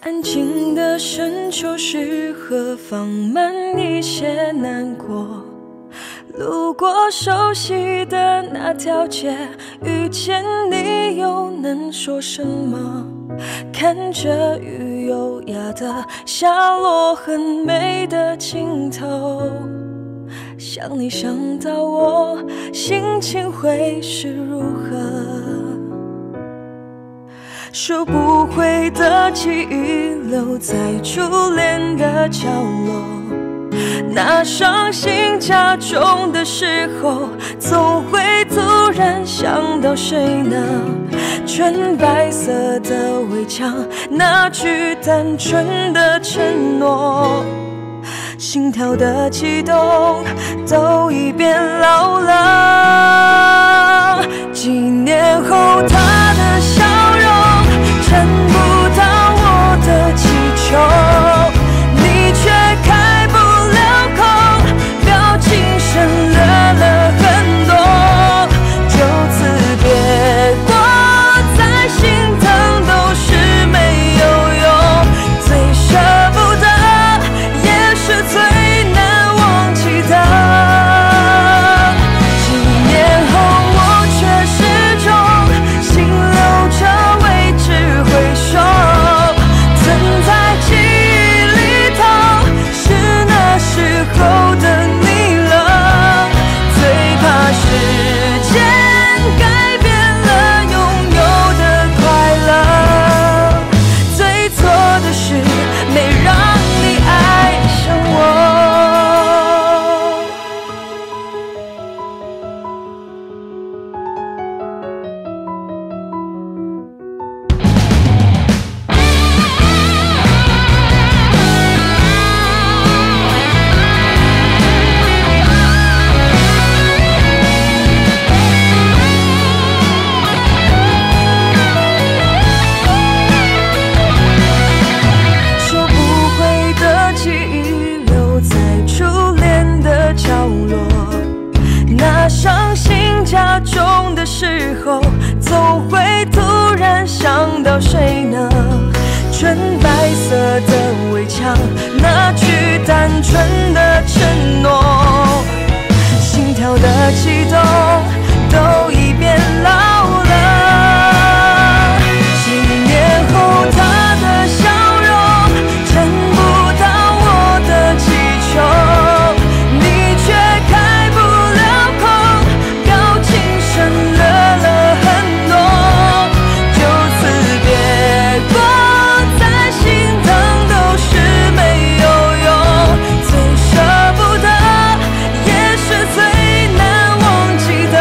安静的深秋适合放慢一些难过，路过熟悉的那条街，遇见你又能说什么？看着雨优雅的下落，很美的尽头，想你想到我，心情会是如何？收不回的记忆留在初恋的角落，那伤心加重的时候，总会突然想到谁呢？纯白色的围墙，那句单纯的承诺，心跳的悸动都已变老了。几年后他的笑容撑不到我的祈求，你却开不了口，表情省略了很多，就此别过，再心疼都是没有用，最舍不得也是最难忘记的。几年后我却始终心留着为之回首，曾在记忆里头是那时候的你了，最怕时间改变了拥有的快乐，最错的是没让你爱上我。收不回的记忆留在初恋的角落，那伤心加重的时候，总会突然想到谁呢？纯白色的围墙，那句单纯的承诺，心跳的悸动都已变老了。几年后他的笑容撑不到我的祈求，你却开不了口，表情省略了很多，就此别过，再心疼都是没有用，最舍不得也是最难忘记的。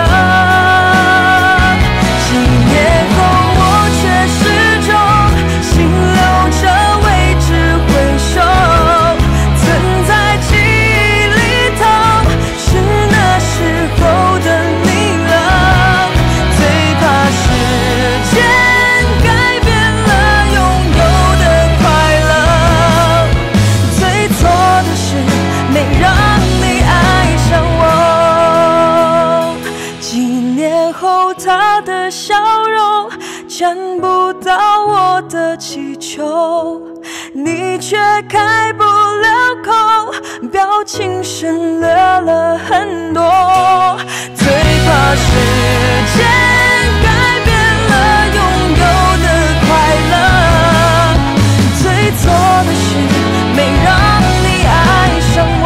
几年后我却始终心留着为之回首，存在记忆里头是那时候的你了，最怕时间改变了拥有的快乐，最错的是没让你爱上我。几年后他的笑容沾不到我的祈求，你却开不了口，表情省略了很多，最怕时间改变了拥有的快乐，最错的是没让你爱上我。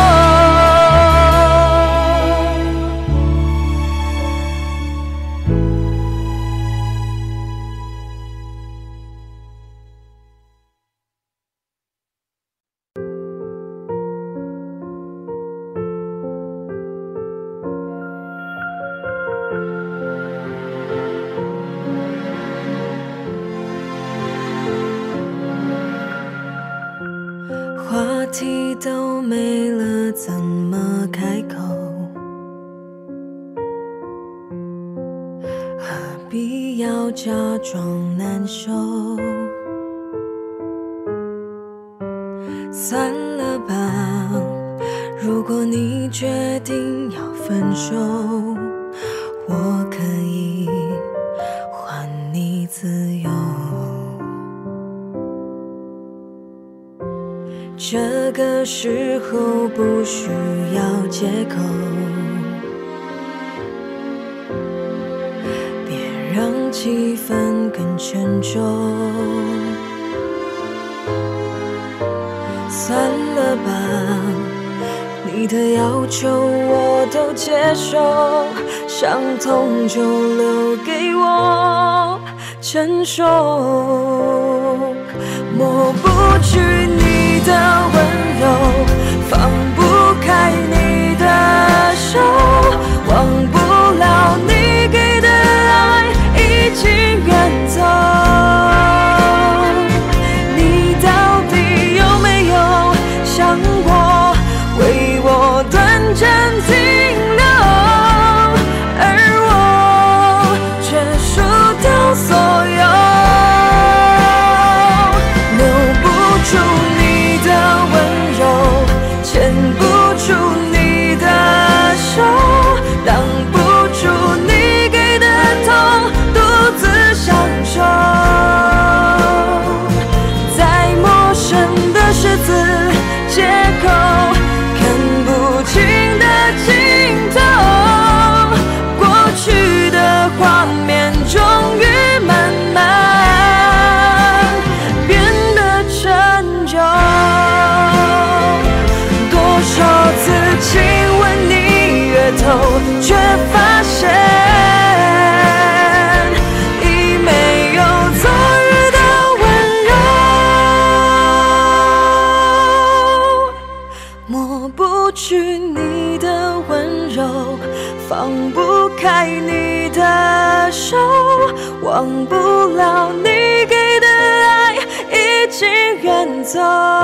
话题都没了，怎么开口？何必要假装难受？算了吧，如果你决定要分手，我可以还你自由。 这个时候不需要借口，别让气氛更沉重。算了吧，你的要求我都接受，伤痛就留给我承受。抹不去你的温柔，放不开你的手，忘不了你给的爱已经远走。你到底有没有想过为我短暂停留，而我却输掉所有。住你的温柔，牵不住你的手，挡不住你给的痛，独自享受。在陌生的十字街口，看不清的尽头，过去的画面终于慢慢亲吻你额头，却发现已没有昨日的温柔。抹不去你的温柔，放不开你的手，忘不了你给的爱已经远走。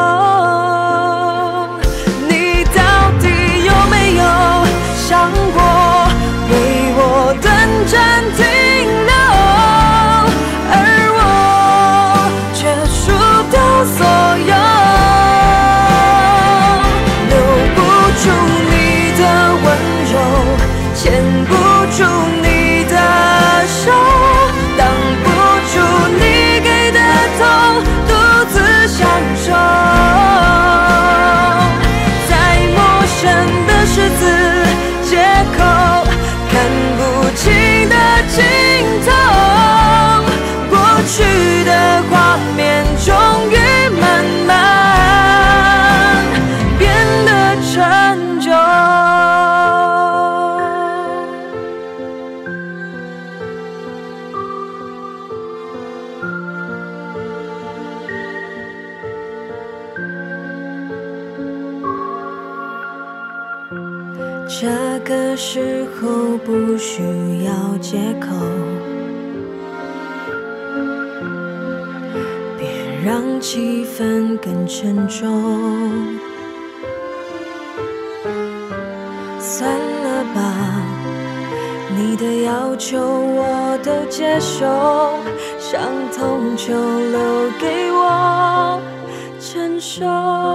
想过为我短暂停留，而我却输掉所有。留不住你的温柔，牵不住你的手，挡不住你给的痛，独自享受。在陌生的十字街口，看不清的尽头，过去的画面终于慢慢变得陈旧。这个时候不需要借口，别让气氛更沉重。算了吧，你的要求我都接受，伤痛就留给我承受。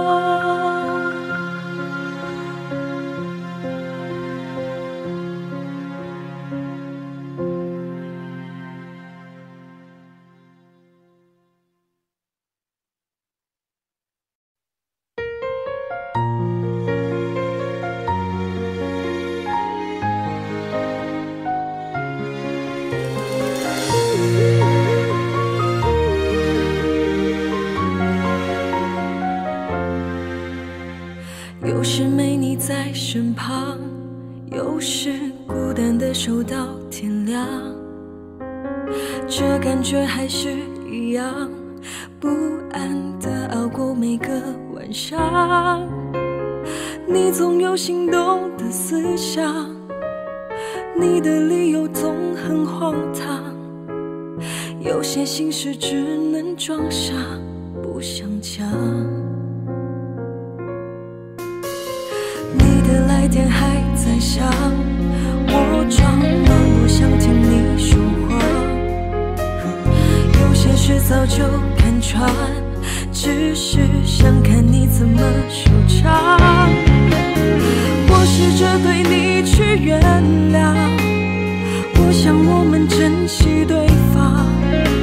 有时没你在身旁，有时孤单的守到天亮，这感觉还是一样，不安地熬过每个晚上。你总有心动的思想，你的理由总很荒唐，有些心事只能装傻，不想讲。你的来电还在响，我装忙不想听你说话，有些事早就看穿，只是想看你怎么收场。我试着对你去原谅，我想我们珍惜对方，